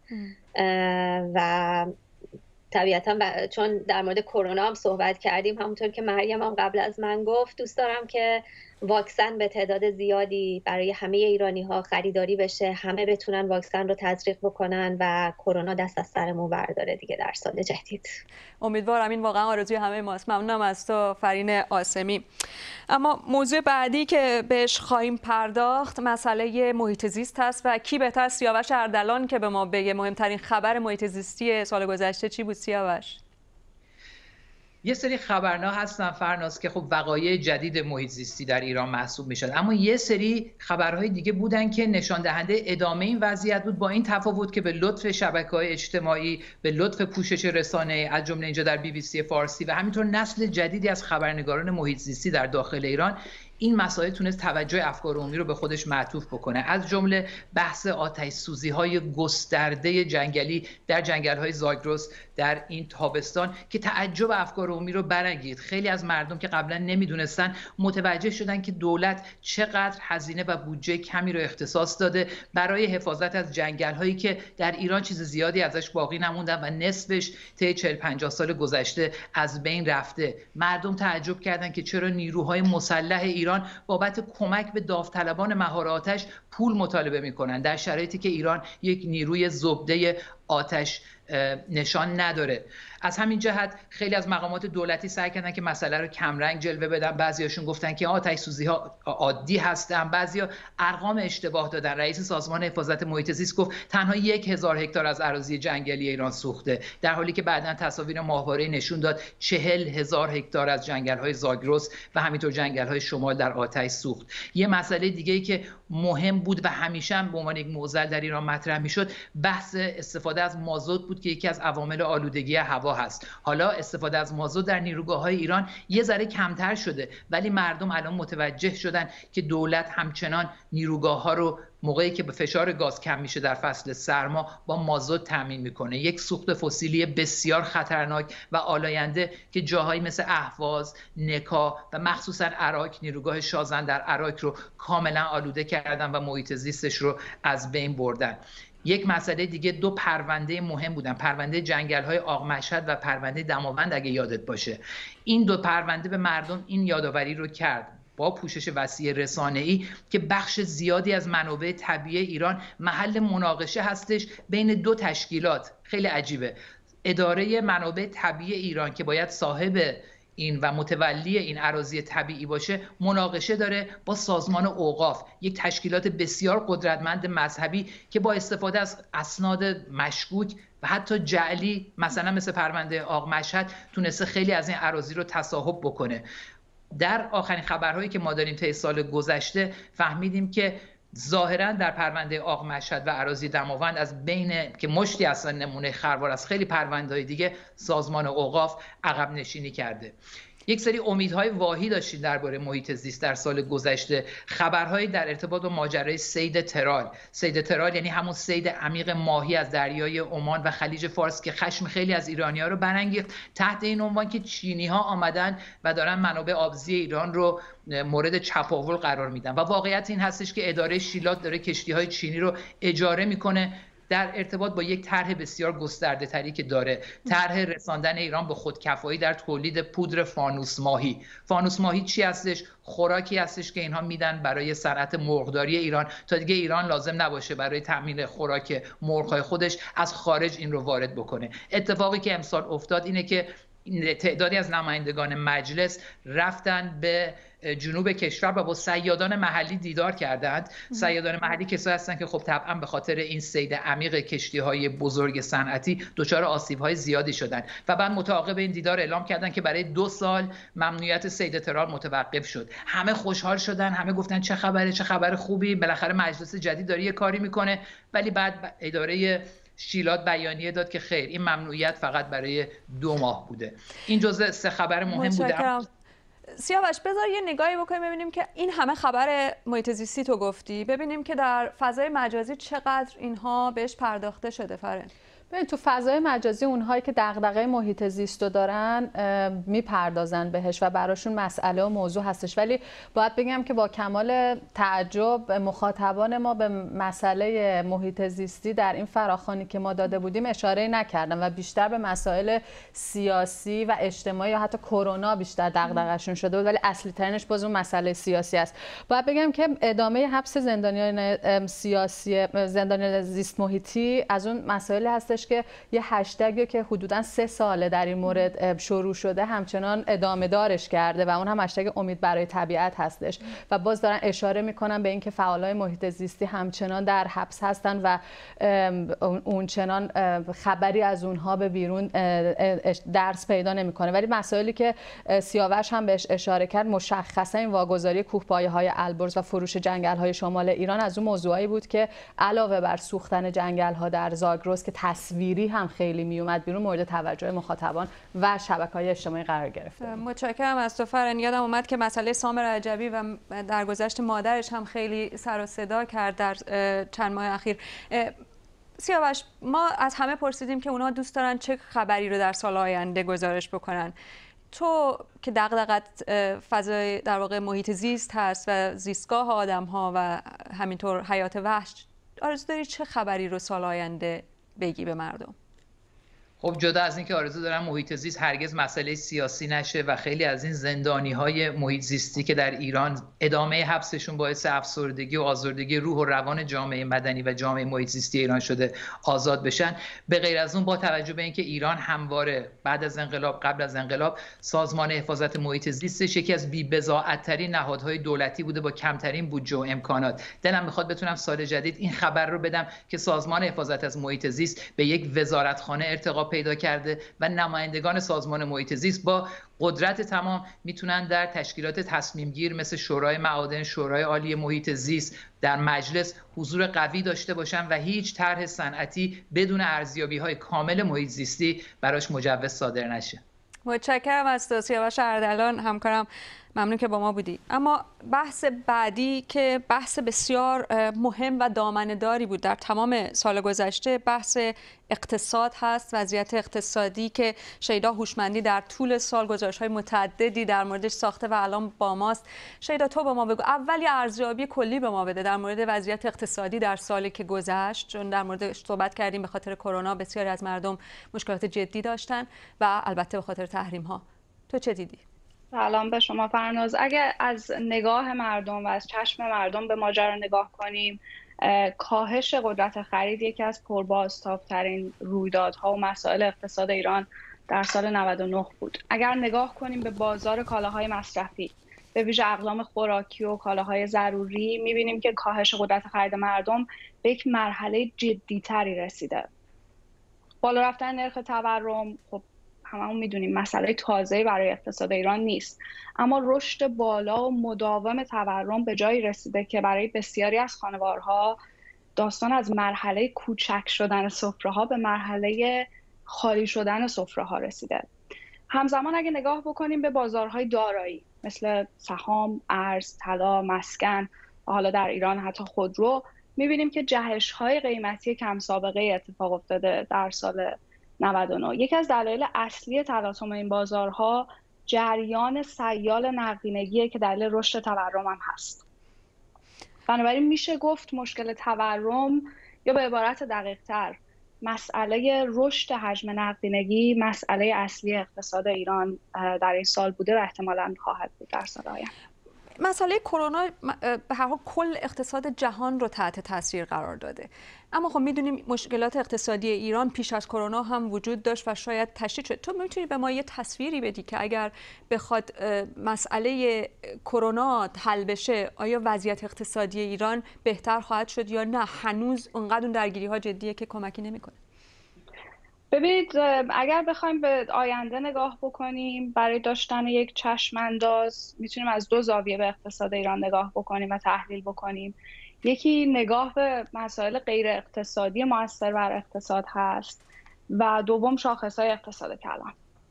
و طبیعتا چون در مورد کرونا هم صحبت کردیم، همونطور که مریم هم قبل از من گفت، دوست دارم که واکسن به تعداد زیادی برای همه ایرانی‌ها خریداری بشه، همه بتونن واکسن رو تزریق بکنن و کرونا دست از سرمون برداره دیگه در سال جدید. امیدوارم. این واقعا آرزوی همه ماست. ممنونم از تو فرین عاصمی. اما موضوع بعدی که بهش خواهیم پرداخت مسئله محیط زیست هست و کی بهتر از سیاوش اردلان که به ما بگه مهمترین خبر محیط زیستی سال گذشته چی بود. سیاوش؟ یه سری خبرنامه هستن فرناز که خب وقایع جدید محیط زیستی در ایران محسوب میشد، اما یه سری خبرهای دیگه بودن که نشان دهنده ادامه این وضعیت بود، با این تفاوت که به لطف شبکه‌های اجتماعی، به لطف پوشش رسانه‌ای از جمله اینجا در BBC فارسی و همینطور نسل جدیدی از خبرنگاران محیط زیستی در داخل ایران، این مسائل تونست توجه افکار عمومی رو به خودش معطوف بکنه، از جمله بحث آتش سوزی های گسترده جنگلی در جنگل های زاگرس در این تابستان که تعجب افکار عمومی رو برانگیخت. خیلی از مردم که قبلا نمیدونستن متوجه شدن که دولت چقدر هزینه و بودجه کمی رو اختصاص داده برای حفاظت از جنگل هایی که در ایران چیز زیادی ازش باقی نموندن و نصفش طی 40-50 سال گذشته از بین رفته. مردم تعجب کردند که چرا نیروهای مسلح ایران بابت کمک به داوطلبان مهار آتش پول مطالبه میکنن در شرایطی که ایران یک نیروی زبده آتش نشان نداره. از همین جهت خیلی از مقامات دولتی سعی کردن که مسئله رو کمرنگ جلوه بدن. بعضیاشون گفتن که آتش سوزی ها عادی هستن، بعضیا ارقام اشتباه دادن. رئیس سازمان حفاظت محیط زیست گفت تنها 1000 هکتار از اراضی جنگلی ایران سوخته، در حالی که بعداً تصاویر ماهواره‌ای نشون داد 40,000 هکتار از جنگل‌های زاگرس و همینطور جنگل‌های شمال در آتش سوخت. یه مسئله دیگه‌ای که مهم بود و همیشه هم به عنوان یک معضل در ایران مطرح می‌شد بحث استفاده از مازوت بود که یکی از عوامل آلودگی هوا هست. حالا استفاده از مازوت در نیروگاه‌های ایران یه ذره کمتر شده، ولی مردم الان متوجه شدن که دولت همچنان نیروگاه‌ها رو موقعی که به فشار گاز کم میشه در فصل سرما با مازوت تامین میکنه. یک سوخت فسیلی بسیار خطرناک و آلاینده که جاهایی مثل اهواز، نکا و مخصوصا عراق، نیروگاه شازن در عراق رو کاملا آلوده کردن و محیط زیستش رو از بین بردن. یک مسئله دیگه، 2 پرونده مهم بودن، پرونده جنگل‌های آق مشهد و پرونده دماوند اگه یادت باشه. این 2 پرونده به مردم این یادآوری رو کرد با پوشش وسیع رسانه‌ای که بخش زیادی از منابع طبیعی ایران محل مناقشه هستش بین 2 تشکیلات. خیلی عجیبه. اداره منابع طبیعی ایران که باید صاحب این و متولی این اراضی طبیعی باشه مناقشه داره با سازمان اوقاف، یک تشکیلات بسیار قدرتمند مذهبی که با استفاده از اسناد مشکوک و حتی جعلی مثل پرونده آق مشهد تونسته خیلی از این اراضی رو تصاحب بکنه. در آخرین خبرهایی که ما داریم طی سال گذشته فهمیدیم که ظاهرا در پرونده آق مشهد و اراضی دماوند از بین که مشتی اصلا نمونه خروار از خیلی پرونده‌های دیگه سازمان اوقاف عقب نشینی کرده. یک سری امیدهای واهی داشتیم درباره محیط زیست در سال گذشته. خبرهایی در ارتباط با ماجرای صید ترال. صید ترال یعنی همون صید عمیق ماهی از دریای عمان و خلیج فارس که خشم خیلی از ایرانی‌ها رو برانگیخت تحت این عنوان که چینی‌ها آمدن و دارن منابع آبزی ایران رو مورد چپاول قرار میدن و واقعیت این هستش که اداره شیلات داره کشتی‌های چینی رو اجاره میکنه در ارتباط با یک طرح بسیار گسترده تری که داره، طرح رساندن ایران به خودکفایی در تولید پودر فانوس ماهی. فانوس ماهی چی هستش؟ خوراکی هستش که اینها میدن برای صنعت مرغداری ایران تا دیگه ایران لازم نباشه برای تامین خوراک مرغ‌های خودش از خارج این رو وارد بکنه. اتفاقی که امسال افتاد اینه که تعدادی از نمایندگان مجلس رفتن به جنوب کشور و با صیادان محلی دیدار کردند. صیادان محلی کسایی هستند که خب طبعا به خاطر این صید عمیق کشتی‌های بزرگ صنعتی دچار آسیب‌های زیادی شدند و بعد متعاقب این دیدار اعلام کردند که برای 2 سال ممنوعیت صید ترال متوقف شد. همه خوشحال شدن، همه گفتن چه خبره، چه خبر خوبی، بالاخره مجلس جدید داره یه کاری میکنه. ولی بعد اداره شیلات بیانیه داد که خیر، این ممنوعیت فقط برای 2 ماه بوده. این جزء 3 خبر مهم بوده. سیاوش بذار یه نگاهی بکنیم ببینیم که این همه خبر محیط زیستی تو گفتی، ببینیم که در فضای مجازی چقدر اینها بهش پرداخته شده. فرن ببین تو فضای مجازی اونهایی که دغدغه محیط زیست رو دارن میپردازن بهش و براشون مسئله و موضوع هستش، ولی باید بگم که با کمال تعجب مخاطبان ما به مسئله محیط زیستی در این فراخوانی که ما داده بودیم اشاره نکردن و بیشتر به مسائل سیاسی و اجتماعی یا حتی کرونا بیشتر دغدغه‌شون شده بود، ولی اصلی ترینش باز اون مسئله سیاسی است. باید بگم که ادامه حبس زندانیان سیاسی، زندانیان زیست محیطی از اون مسائلی هست که یه هشتگی که حدوداً 3 ساله در این مورد شروع شده همچنان ادامه دارش کرده و اون هم هشتگ امید برای طبیعت هستش و باز دارن اشاره میکنن به اینکه فعالای محیط زیستی همچنان در حبس هستن و اونچنان خبری از اونها به بیرون درس پیدا نمیکنه. ولی مسائلی که سیاوش هم بهش اشاره کرد، مشخصا این واگذاری کوهپایه‌های البرز و فروش جنگل‌های شمال ایران از اون موضوعایی بود که علاوه بر سوختن جنگل‌ها در زاگرس که تصویری هم خیلی میومد بیرون مورد توجه مخاطبان و شبکه‌های اجتماعی قرار گرفت. متشکرم از تو فرن. یادم اومد که مسئله سام رجبی و درگذشت مادرش هم خیلی سر و صدا کرد در چند ماه اخیر. سیاوش، ما از همه پرسیدیم که اونا دوست دارن چه خبری رو در سال آینده گزارش بکنن. تو که دغدغت فضای در واقع محیط زیست هست و زیستگاه آدم‌ها و همینطور حیات وحش، آرزو داری چه خبری رو سال آینده بگی به مردم؟ خب جدا از اینکه آرزو دارم محیط زیست هرگز مسئله سیاسی نشه و خیلی از این زندانی‌های محیط زیستی که در ایران ادامه حبسشون باعث افسردگی و آزردگی روح و روان جامعه مدنی و جامعه محیط زیستی ایران شده آزاد بشن، به غیر از اون با توجه به اینکه ایران همواره بعد از انقلاب قبل از انقلاب سازمان حفاظت محیط زیستش یکی از بی‌بضاعت‌ترین نهادهای دولتی بوده با کمترین بودجه و امکانات، دلم می‌خواد بتونم سال جدید این خبر رو بدم که سازمان حفاظت از محیط زیست به یک وزارتخانه ارتقا پیدا کرده و نمایندگان سازمان محیط زیست با قدرت تمام میتونن در تشکیلات تصمیم گیر مثل شورای معادن، شورای عالی محیط زیست در مجلس حضور قوی داشته باشن و هیچ طرح صنعتی بدون ارزیابی‌های کامل محیط زیستی براش مجوز صادر نشه. متشکرم از تو سیاوش اردلان همکارم، ممنون که با ما بودی. اما بحث بعدی که بحث بسیار مهم و دامنه‌داری بود در تمام سال گذشته، بحث اقتصاد هست، وضعیت اقتصادی که شیدا هوشمندی در طول سال گزارش‌های متعددی در موردش ساخته و الان با ماست. شیدا تو به ما بگو، اول یه ارزیابی کلی به ما بده در مورد وضعیت اقتصادی در سالی که گذشت، چون در موردش صحبت کردیم به خاطر کرونا بسیاری از مردم مشکلات جدی داشتن و البته به خاطر تحریم‌ها. تو چه دیدی؟ سلام به شما فرناز. اگر از نگاه مردم و از چشم مردم به ماجرا نگاه کنیم، کاهش قدرت خرید یکی از پربازتاب‌ترین رویدادها و مسائل اقتصاد ایران در سال 99 بود. اگر نگاه کنیم به بازار کالاهای مصرفی، به ویژه اقلام خوراکی و کالاهای ضروری، می‌بینیم که کاهش قدرت خرید مردم به یک مرحله جدی‌تری رسیده. بالا رفتن نرخ تورم، خب هممون میدونیم مسئله تازه‌ای برای اقتصاد ایران نیست، اما رشد بالا و مداوم تورم به جایی رسیده که برای بسیاری از خانوارها داستان از مرحله کوچک شدن سفره‌ها به مرحله خالی شدن سفره‌ها رسیده. همزمان اگه نگاه بکنیم به بازارهای دارایی مثل سهام، ارز، طلا، مسکن و حالا در ایران حتی خودرو، میبینیم که جهش‌های قیمتی کم سابقه اتفاق افتاده در سال 99. یکی از دلایل اصلی تلاطم این بازارها جریان سیال نقدینگیه که دلیل رشد تورم هم هست. بنابراین میشه گفت مشکل تورم یا به عبارت دقیق‌تر مسئله رشد حجم نقدینگی مسئله اصلی اقتصاد ایران در این سال بوده و احتمالاً خواهد بود در سال آینده. مسئله کرونا به هر حال کل اقتصاد جهان رو تحت تاثیر قرار داده، اما خب میدونیم مشکلات اقتصادی ایران پیش از کرونا هم وجود داشت و شاید تشدید شد. تو میتونی به ما یه تصویری بدی که اگر بخواد مسئله کرونا حل بشه آیا وضعیت اقتصادی ایران بهتر خواهد شد یا نه هنوز اونقدر اون درگیری ها جدیه که کمکی نمیکنه؟ ببینید، اگر بخوایم به آینده نگاه بکنیم برای داشتن یک چشم انداز میتونیم از دو زاویه به اقتصاد ایران نگاه بکنیم و تحلیل بکنیم. یکی نگاه به مسائل غیر اقتصادی مؤثر بر اقتصاد هست و دوم شاخص‌های اقتصاد کلان.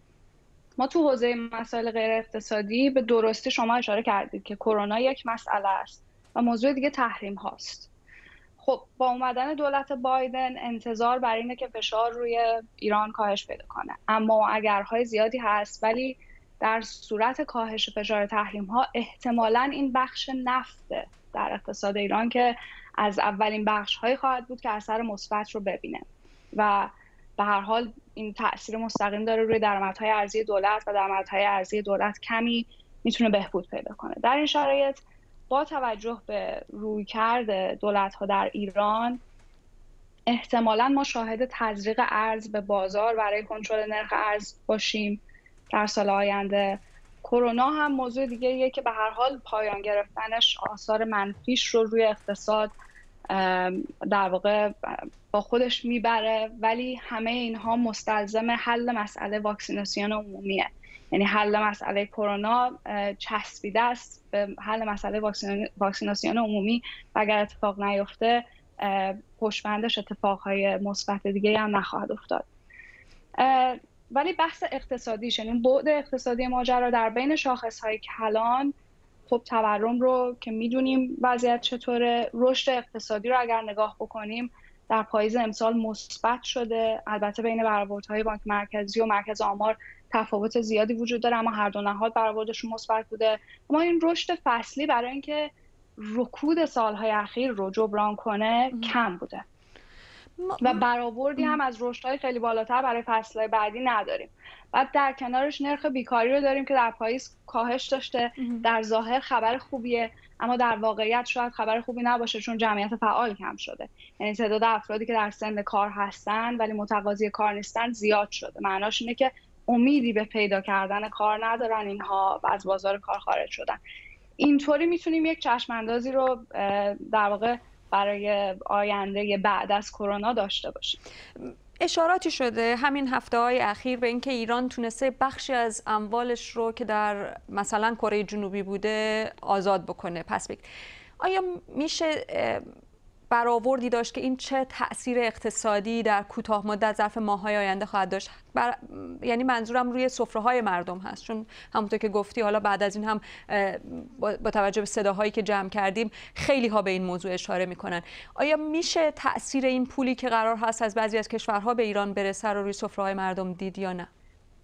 ما تو حوزه مسائل غیر اقتصادی به درستی شما اشاره کردید که کرونا یک مسئله است و موضوع دیگه تحریم هاست. خب با اومدن دولت بایدن انتظار بر اینه که فشار روی ایران کاهش پیدا کنه، اما اگرهای زیادی هست، ولی در صورت کاهش فشار تحریم ها احتمالاً این بخش نفت در اقتصاد ایران که از اولین بخش هایی خواهد بود که اثر مثبت رو ببینه و به هر حال این تأثیر مستقیم داره روی درآمدهای ارزی دولت و درآمدهای ارزی دولت کمی میتونه بهبود پیدا کنه. در این شرایط با توجه به رویکرد دولت‌ها در ایران احتمالاً ما شاهد تزریق ارز به بازار برای کنترل نرخ ارز باشیم در سال آینده. کرونا هم موضوع دیگه‌ایه که به هر حال پایان گرفتنش آثار منفیش رو روی اقتصاد در واقع با خودش میبره، ولی همه اینها مستلزم حل مسئله واکسیناسیون عمومیه. یعنی حل مسئله کرونا چسبیده است به حل مسئله واکسیناسیون عمومی و اگر اتفاق نیفته پشتبندش اتفاقهای مثبت دیگه هم نخواهد افتاد. ولی بحث اقتصادیش، یعنی بعد اقتصادی ماجرا در بین شاخصهای کلان، خب تورم رو که میدونیم وضعیت چطوره، رشد اقتصادی رو اگر نگاه بکنیم در پاییز امسال مثبت شده. البته بین برآوردهای بانک مرکزی و مرکز آمار تفاوت زیادی وجود داره، اما هر دو نهاد برآوردشون مثبت بوده. اما این رشد فصلی برای اینکه رکود سالهای اخیر رو جبران کنه کم بوده و برآوردی هم از رشدهای خیلی بالاتر برای فصلهای بعدی نداریم. بعد در کنارش نرخ بیکاری رو داریم که در پاییز کاهش داشته. در ظاهر خبر خوبیه، اما در واقعیت شاید خبر خوبی نباشه، چون جمعیت فعال کم شده. یعنی تعداد افرادی که در سن کار هستن ولی متقاضی کار نیستن زیاد شده. معناش اینه که امیدی به پیدا کردن کار ندارن اینها و از بازار کار خارج شدن. اینطوری میتونیم یک چشماندازی رو در واقع برای آینده بعد از کرونا داشته باشیم. اشاراتی شده همین هفته‌های اخیر به اینکه ایران تونسته بخشی از اموالش رو که در مثلا کره جنوبی بوده آزاد بکنه. پس آیا میشه برآوردی داشت که این چه تأثیر اقتصادی در کوتاه مدت ظرف ماه‌های آینده خواهد داشت؟ یعنی منظورم روی سفره‌های مردم هست، چون همونطور که گفتی حالا بعد از این هم با توجه به صداهایی که جمع کردیم خیلی ها به این موضوع اشاره میکنن. آیا میشه تأثیر این پولی که قرار هست از بعضی از کشورها به ایران برسه رو روی سفره‌های مردم دید یا نه؟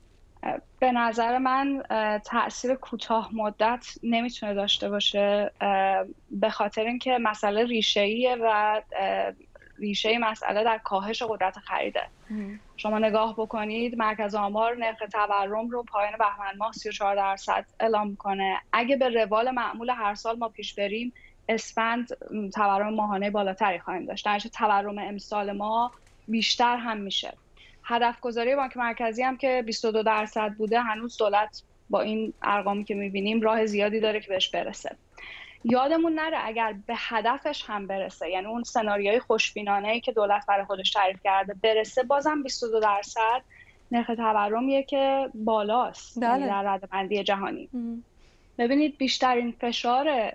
به نظر من تأثیر کوتاه مدت نمیتونه داشته باشه، به خاطر اینکه مسئله ریشه‌ایه و ریشه مسئله در کاهش قدرت خریده. شما نگاه بکنید مرکز آمار نرخ تورم رو پایان بهمن ماه 34% اعلام میکنه. اگه به روال معمول هر سال ما پیش بریم، اسفند تورم ماهانه بالاتری خواهیم داشت. در نتیجه تورم امسال ما بیشتر هم میشه. هدف گذاری بانک مرکزی هم که 22% بوده، هنوز دولت با این ارقامی که میبینیم راه زیادی داره که بهش برسه. یادمون نره اگر به هدفش هم برسه، یعنی اون سناریوی خوشبینانه‌ای که دولت برای خودش تعریف کرده برسه، بازم 22% نرخ تورمیه که بالاست در رده‌بندی جهانی. ببینید بیشترین فشار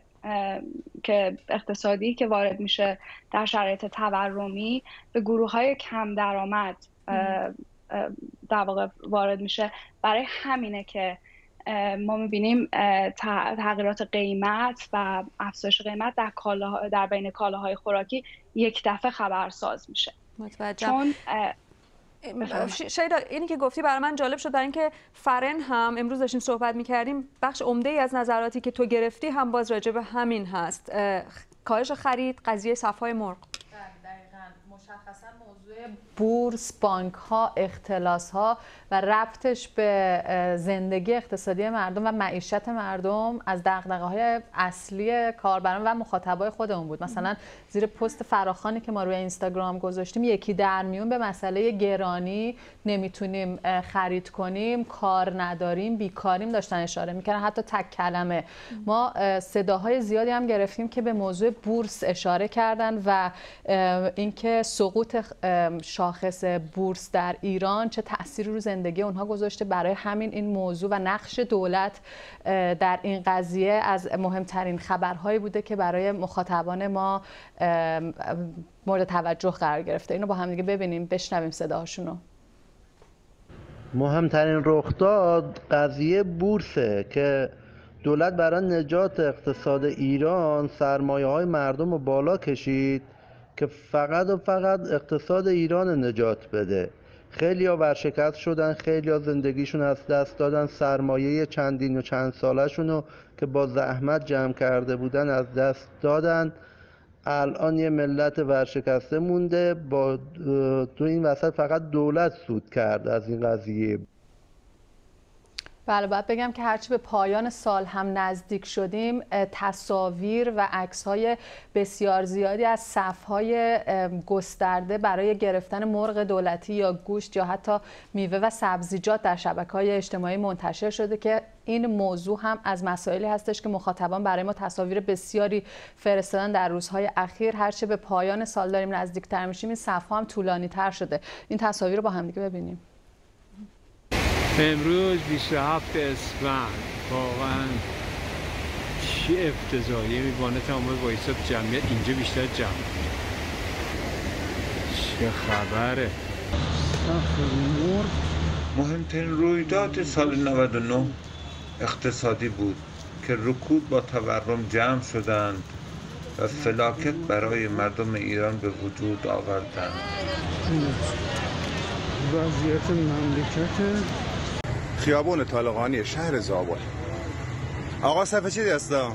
که اقتصادی که وارد میشه در شرایط تورمی به گروه‌های کم درآمد در واقع وارد میشه. برای همینه که ما میبینیم تغییرات قیمت و افزایش قیمت در بین کالاهای خوراکی یک دفعه خبرساز میشه. متوجه. چون شیدا اینی که گفتی برای من جالب شد، برای اینکه فرن هم امروز داشتیم صحبت میکردیم، بخش عمده‌ای از نظراتی که تو گرفتی هم باز راجع به همین هست، کاهش خرید، قضیه صف‌های مرغ. مشخصا موضوع بورس، بانک ها، اختلاس ها و ربطش به زندگی اقتصادی مردم و معیشت مردم از دغدغه های اصلی کاربران و مخاطبای خودمون بود. مثلا زیر پست فراخانی که ما روی اینستاگرام گذاشتیم، یکی در میون به مسئله گرانی، نمیتونیم خرید کنیم، کار نداریم، بیکاریم داشتن اشاره میکردن. حتی تک کلمه ما صداهای زیادی هم گرفتیم که به موضوع بورس اشاره کردن و اینکه سقوط شاخص بورس در ایران چه تأثیری رو زندگی اونها گذاشته. برای همین این موضوع و نقش دولت در این قضیه از مهمترین خبرهایی بوده که برای مخاطبان ما مورد توجه قرار گرفته. اینو با هم دیگه ببینیم، بشنویم صداهاشونو. مهمترین رخداد قضیه بورسه که دولت برای نجات اقتصاد ایران سرمایه‌های مردم رو بالا کشید که فقط و فقط اقتصاد ایران نجات بده. خیلی ها ورشکست شدن، خیلی ها زندگیشون از دست دادن، سرمایه چندین و چند سالشون رو که با زحمت جمع کرده بودن از دست دادن. الان یه ملت ورشکسته مونده. با تو این وسط فقط دولت سود کرد از این قضیه. بله، باید بگم که هرچی به پایان سال هم نزدیک شدیم، تصاویر و عکس‌های بسیار زیادی از صف‌های گسترده برای گرفتن مرغ دولتی یا گوشت یا حتی میوه و سبزیجات در شبکه‌های اجتماعی منتشر شده که این موضوع هم از مسائلی هستش که مخاطبان برای ما تصاویر بسیاری فرستادن در روزهای اخیر. هرچی به پایان سال داریم نزدیک‌تر میشیم، این صف‌ها هم طولانی‌تر شده. این تصاویر رو با هم دیگه ببینیم. امروز 27 اسفند، واقعا چه افتضاحیه. میبانه تمام وایساد جمعیت اینجا بیشتر جمع. چه خبره؟ مهمترین رویداد سال 99 اقتصادی بود که رکود با تورم جمع شدند و فلاکت برای مردم ایران به وجود آوردند. وضعیت مملکت خیابون طالقانی شهر زابل. آقا صفحه چی دستا؟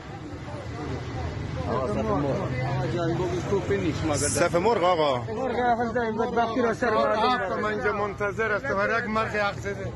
صفحه مرغ آقا. من اینجا منتظر هستم هر یک مرغ حق زده.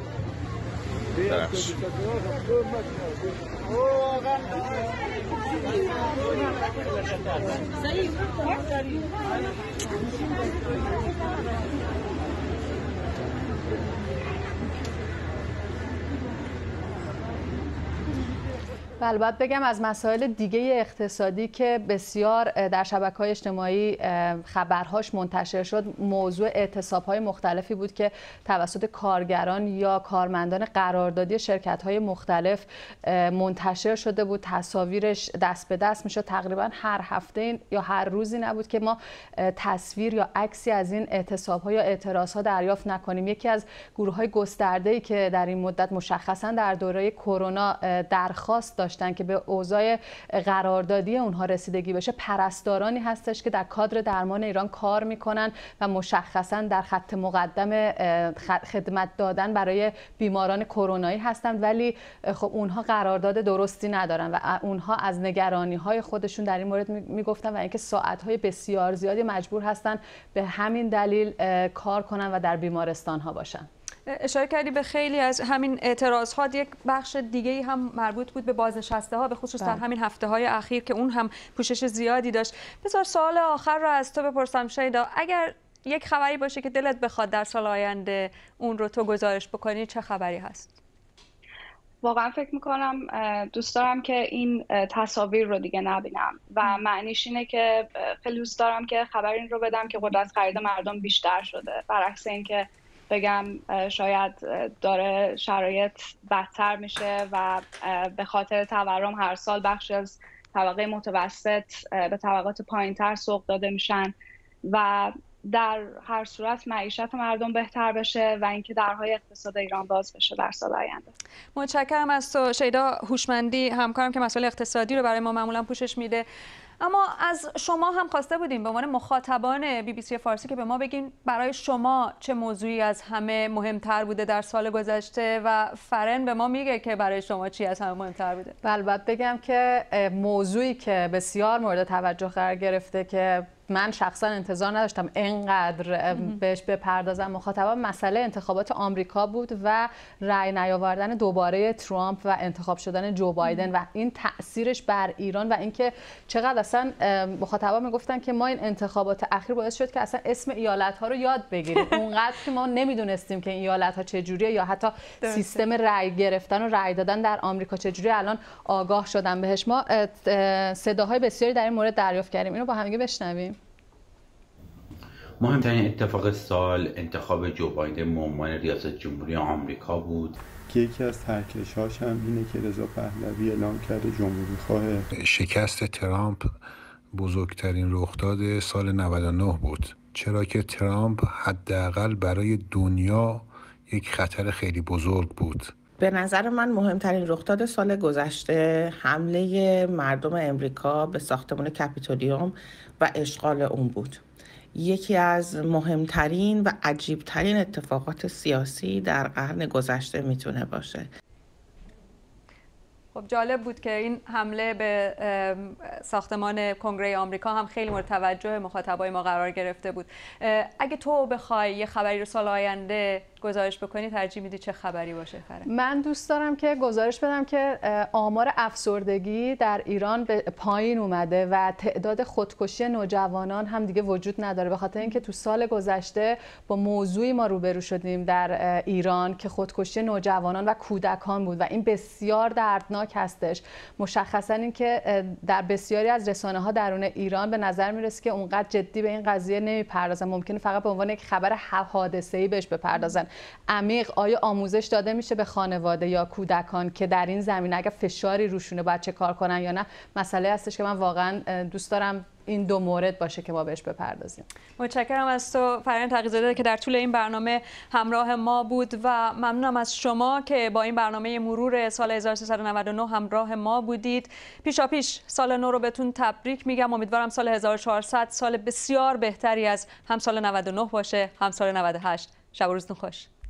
البته بگم از مسائل دیگه اقتصادی که بسیار در شبکه‌های اجتماعی خبرهاش منتشر شد، موضوع اعتصاب‌های مختلفی بود که توسط کارگران یا کارمندان قراردادی شرکت‌های مختلف منتشر شده بود. تصاویرش دست به دست میشد. تقریبا هر هفته یا هر روزی نبود که ما تصویر یا عکسی از این اعتصاب‌ها یا اعتراض‌ها دریافت نکنیم. یکی از گروه‌های گسترده‌ای که در این مدت مشخصاً در دوره کرونا درخواست داشتن که به اوضاع قراردادی اونها رسیدگی بشه، پرستارانی هستش که در کادر درمان ایران کار میکنن و مشخصا در خط مقدم خدمت دادن برای بیماران کرونایی هستند، ولی خب اونها قرارداد درستی ندارن و اونها از نگرانی های خودشون در این مورد میگفتن و اینکه ساعت های بسیار زیادی مجبور هستن به همین دلیل کار کنن و در بیمارستان ها باشن. اشاره کردی به خیلی از همین اعتراض ها. یک بخش دیگه هم مربوط بود به بازنشسته ها، به خصوص در همین هفته های اخیر که اون هم پوشش زیادی داشت. بذار سوال آخر رو از تو بپرسم شیدا، اگر یک خبری باشه که دلت بخواد در سال آینده اون رو تو گزارش بکنی، چه خبری هست؟ واقعا فکر میکنم دوست دارم که این تصاویر رو دیگه نبینم و معنیش اینه که خیلی دوست دارم که خبر این رو بدم که قدرت خرید مردم بیشتر شده، برعکس اینکه بگم شاید داره شرایط بدتر میشه و به خاطر تورم هر سال بخشی از طبقه متوسط به طبقات پایینتر سوق داده میشن و در هر صورت معیشت مردم بهتر بشه و اینکه درهای اقتصاد ایران باز بشه در سال آینده. متشکرم از تو شیدا هوشمندی، همکارم که مسائل اقتصادی رو برای ما معمولا پوشش میده. اما از شما هم خواسته بودیم به عنوان مخاطبان BBC فارسی که به ما بگین برای شما چه موضوعی از همه مهمتر بوده در سال گذشته و فرن به ما میگه که برای شما چی از همه مهمتر بوده. البته بگم که موضوعی که بسیار مورد توجه قرار گرفته که من شخصا انتظار نداشتم اینقدر بهش بپردازم مخاطبان، مسئله انتخابات آمریکا بود و رأی نیاوردن دوباره ترامپ و انتخاب شدن جو بایدن و این تأثیرش بر ایران و اینکه چقدر اصلا مخاطبان میگفتن که ما این انتخابات اخیر باعث شد که اصلا اسم ایالت ها رو یاد بگیریم. اونقدر که ما نمیدونستیم که این ایالت ها چجوریه یا حتی سیستم رأی گرفتن و رأی دادن در آمریکا چجوریه، الان آگاه شدن بهش. ما صداهای بسیاری در این مورد دریافت کردیم، اینو با هم بشنویم. مهمترین اتفاق سال انتخاب جو بایدن به عنوان ریاست جمهوری آمریکا بود که یکی از ترکش‌هاش هم اینه که رضا پهلوی اعلام کرده جمهوری‌خواه. شکست ترامپ بزرگترین رخداد سال 99 بود، چرا که ترامپ حداقل برای دنیا یک خطر خیلی بزرگ بود. به نظر من مهمترین رخداد سال گذشته حمله مردم امریکا به ساختمان کپیتولیوم و اشغال اون بود. یکی از مهمترین و عجیبترین اتفاقات سیاسی در قرن گذشته میتونه باشه. خب جالب بود که این حمله به ساختمان کنگره آمریکا هم خیلی مورد توجه مخاطبای ما قرار گرفته بود. اگه تو بخوای یه خبری رو سال آینده گزارش بکنی، ترجیح میدی چه خبری باشه فرن؟ من دوست دارم که گزارش بدم که آمار افسردگی در ایران به پایین اومده و تعداد خودکشی نوجوانان هم دیگه وجود نداره، به خاطر اینکه تو سال گذشته با موضوعی ما روبرو شدیم در ایران که خودکشی نوجوانان و کودکان بود و این بسیار دردناک هستش. مشخصا اینکه در بسیاری از رسانه‌ها درون ایران به نظر میرسه که اونقدر جدی به این قضیه نمیپردازن، ممکنه فقط به عنوان یک خبر حادثه‌ای بهش بپردازن. عمیق آیا آموزش داده میشه به خانواده یا کودکان که در این زمینه اگه فشاری روشونه باید چه کار کنن یا نه؟ مسئله هستش که من واقعا دوست دارم این دو مورد باشه که ما بهش بپردازیم. متشکرم از تو فرین تقی‌زاده که در طول این برنامه همراه ما بود و ممنونم از شما که با این برنامه مرور سال 1399 همراه ما بودید. پیشاپیش سال نو رو بهتون تبریک میگم. امیدوارم سال 1400 سال بسیار بهتری از هم سال 99 باشه هم سال 98. شب و روزتون خوش.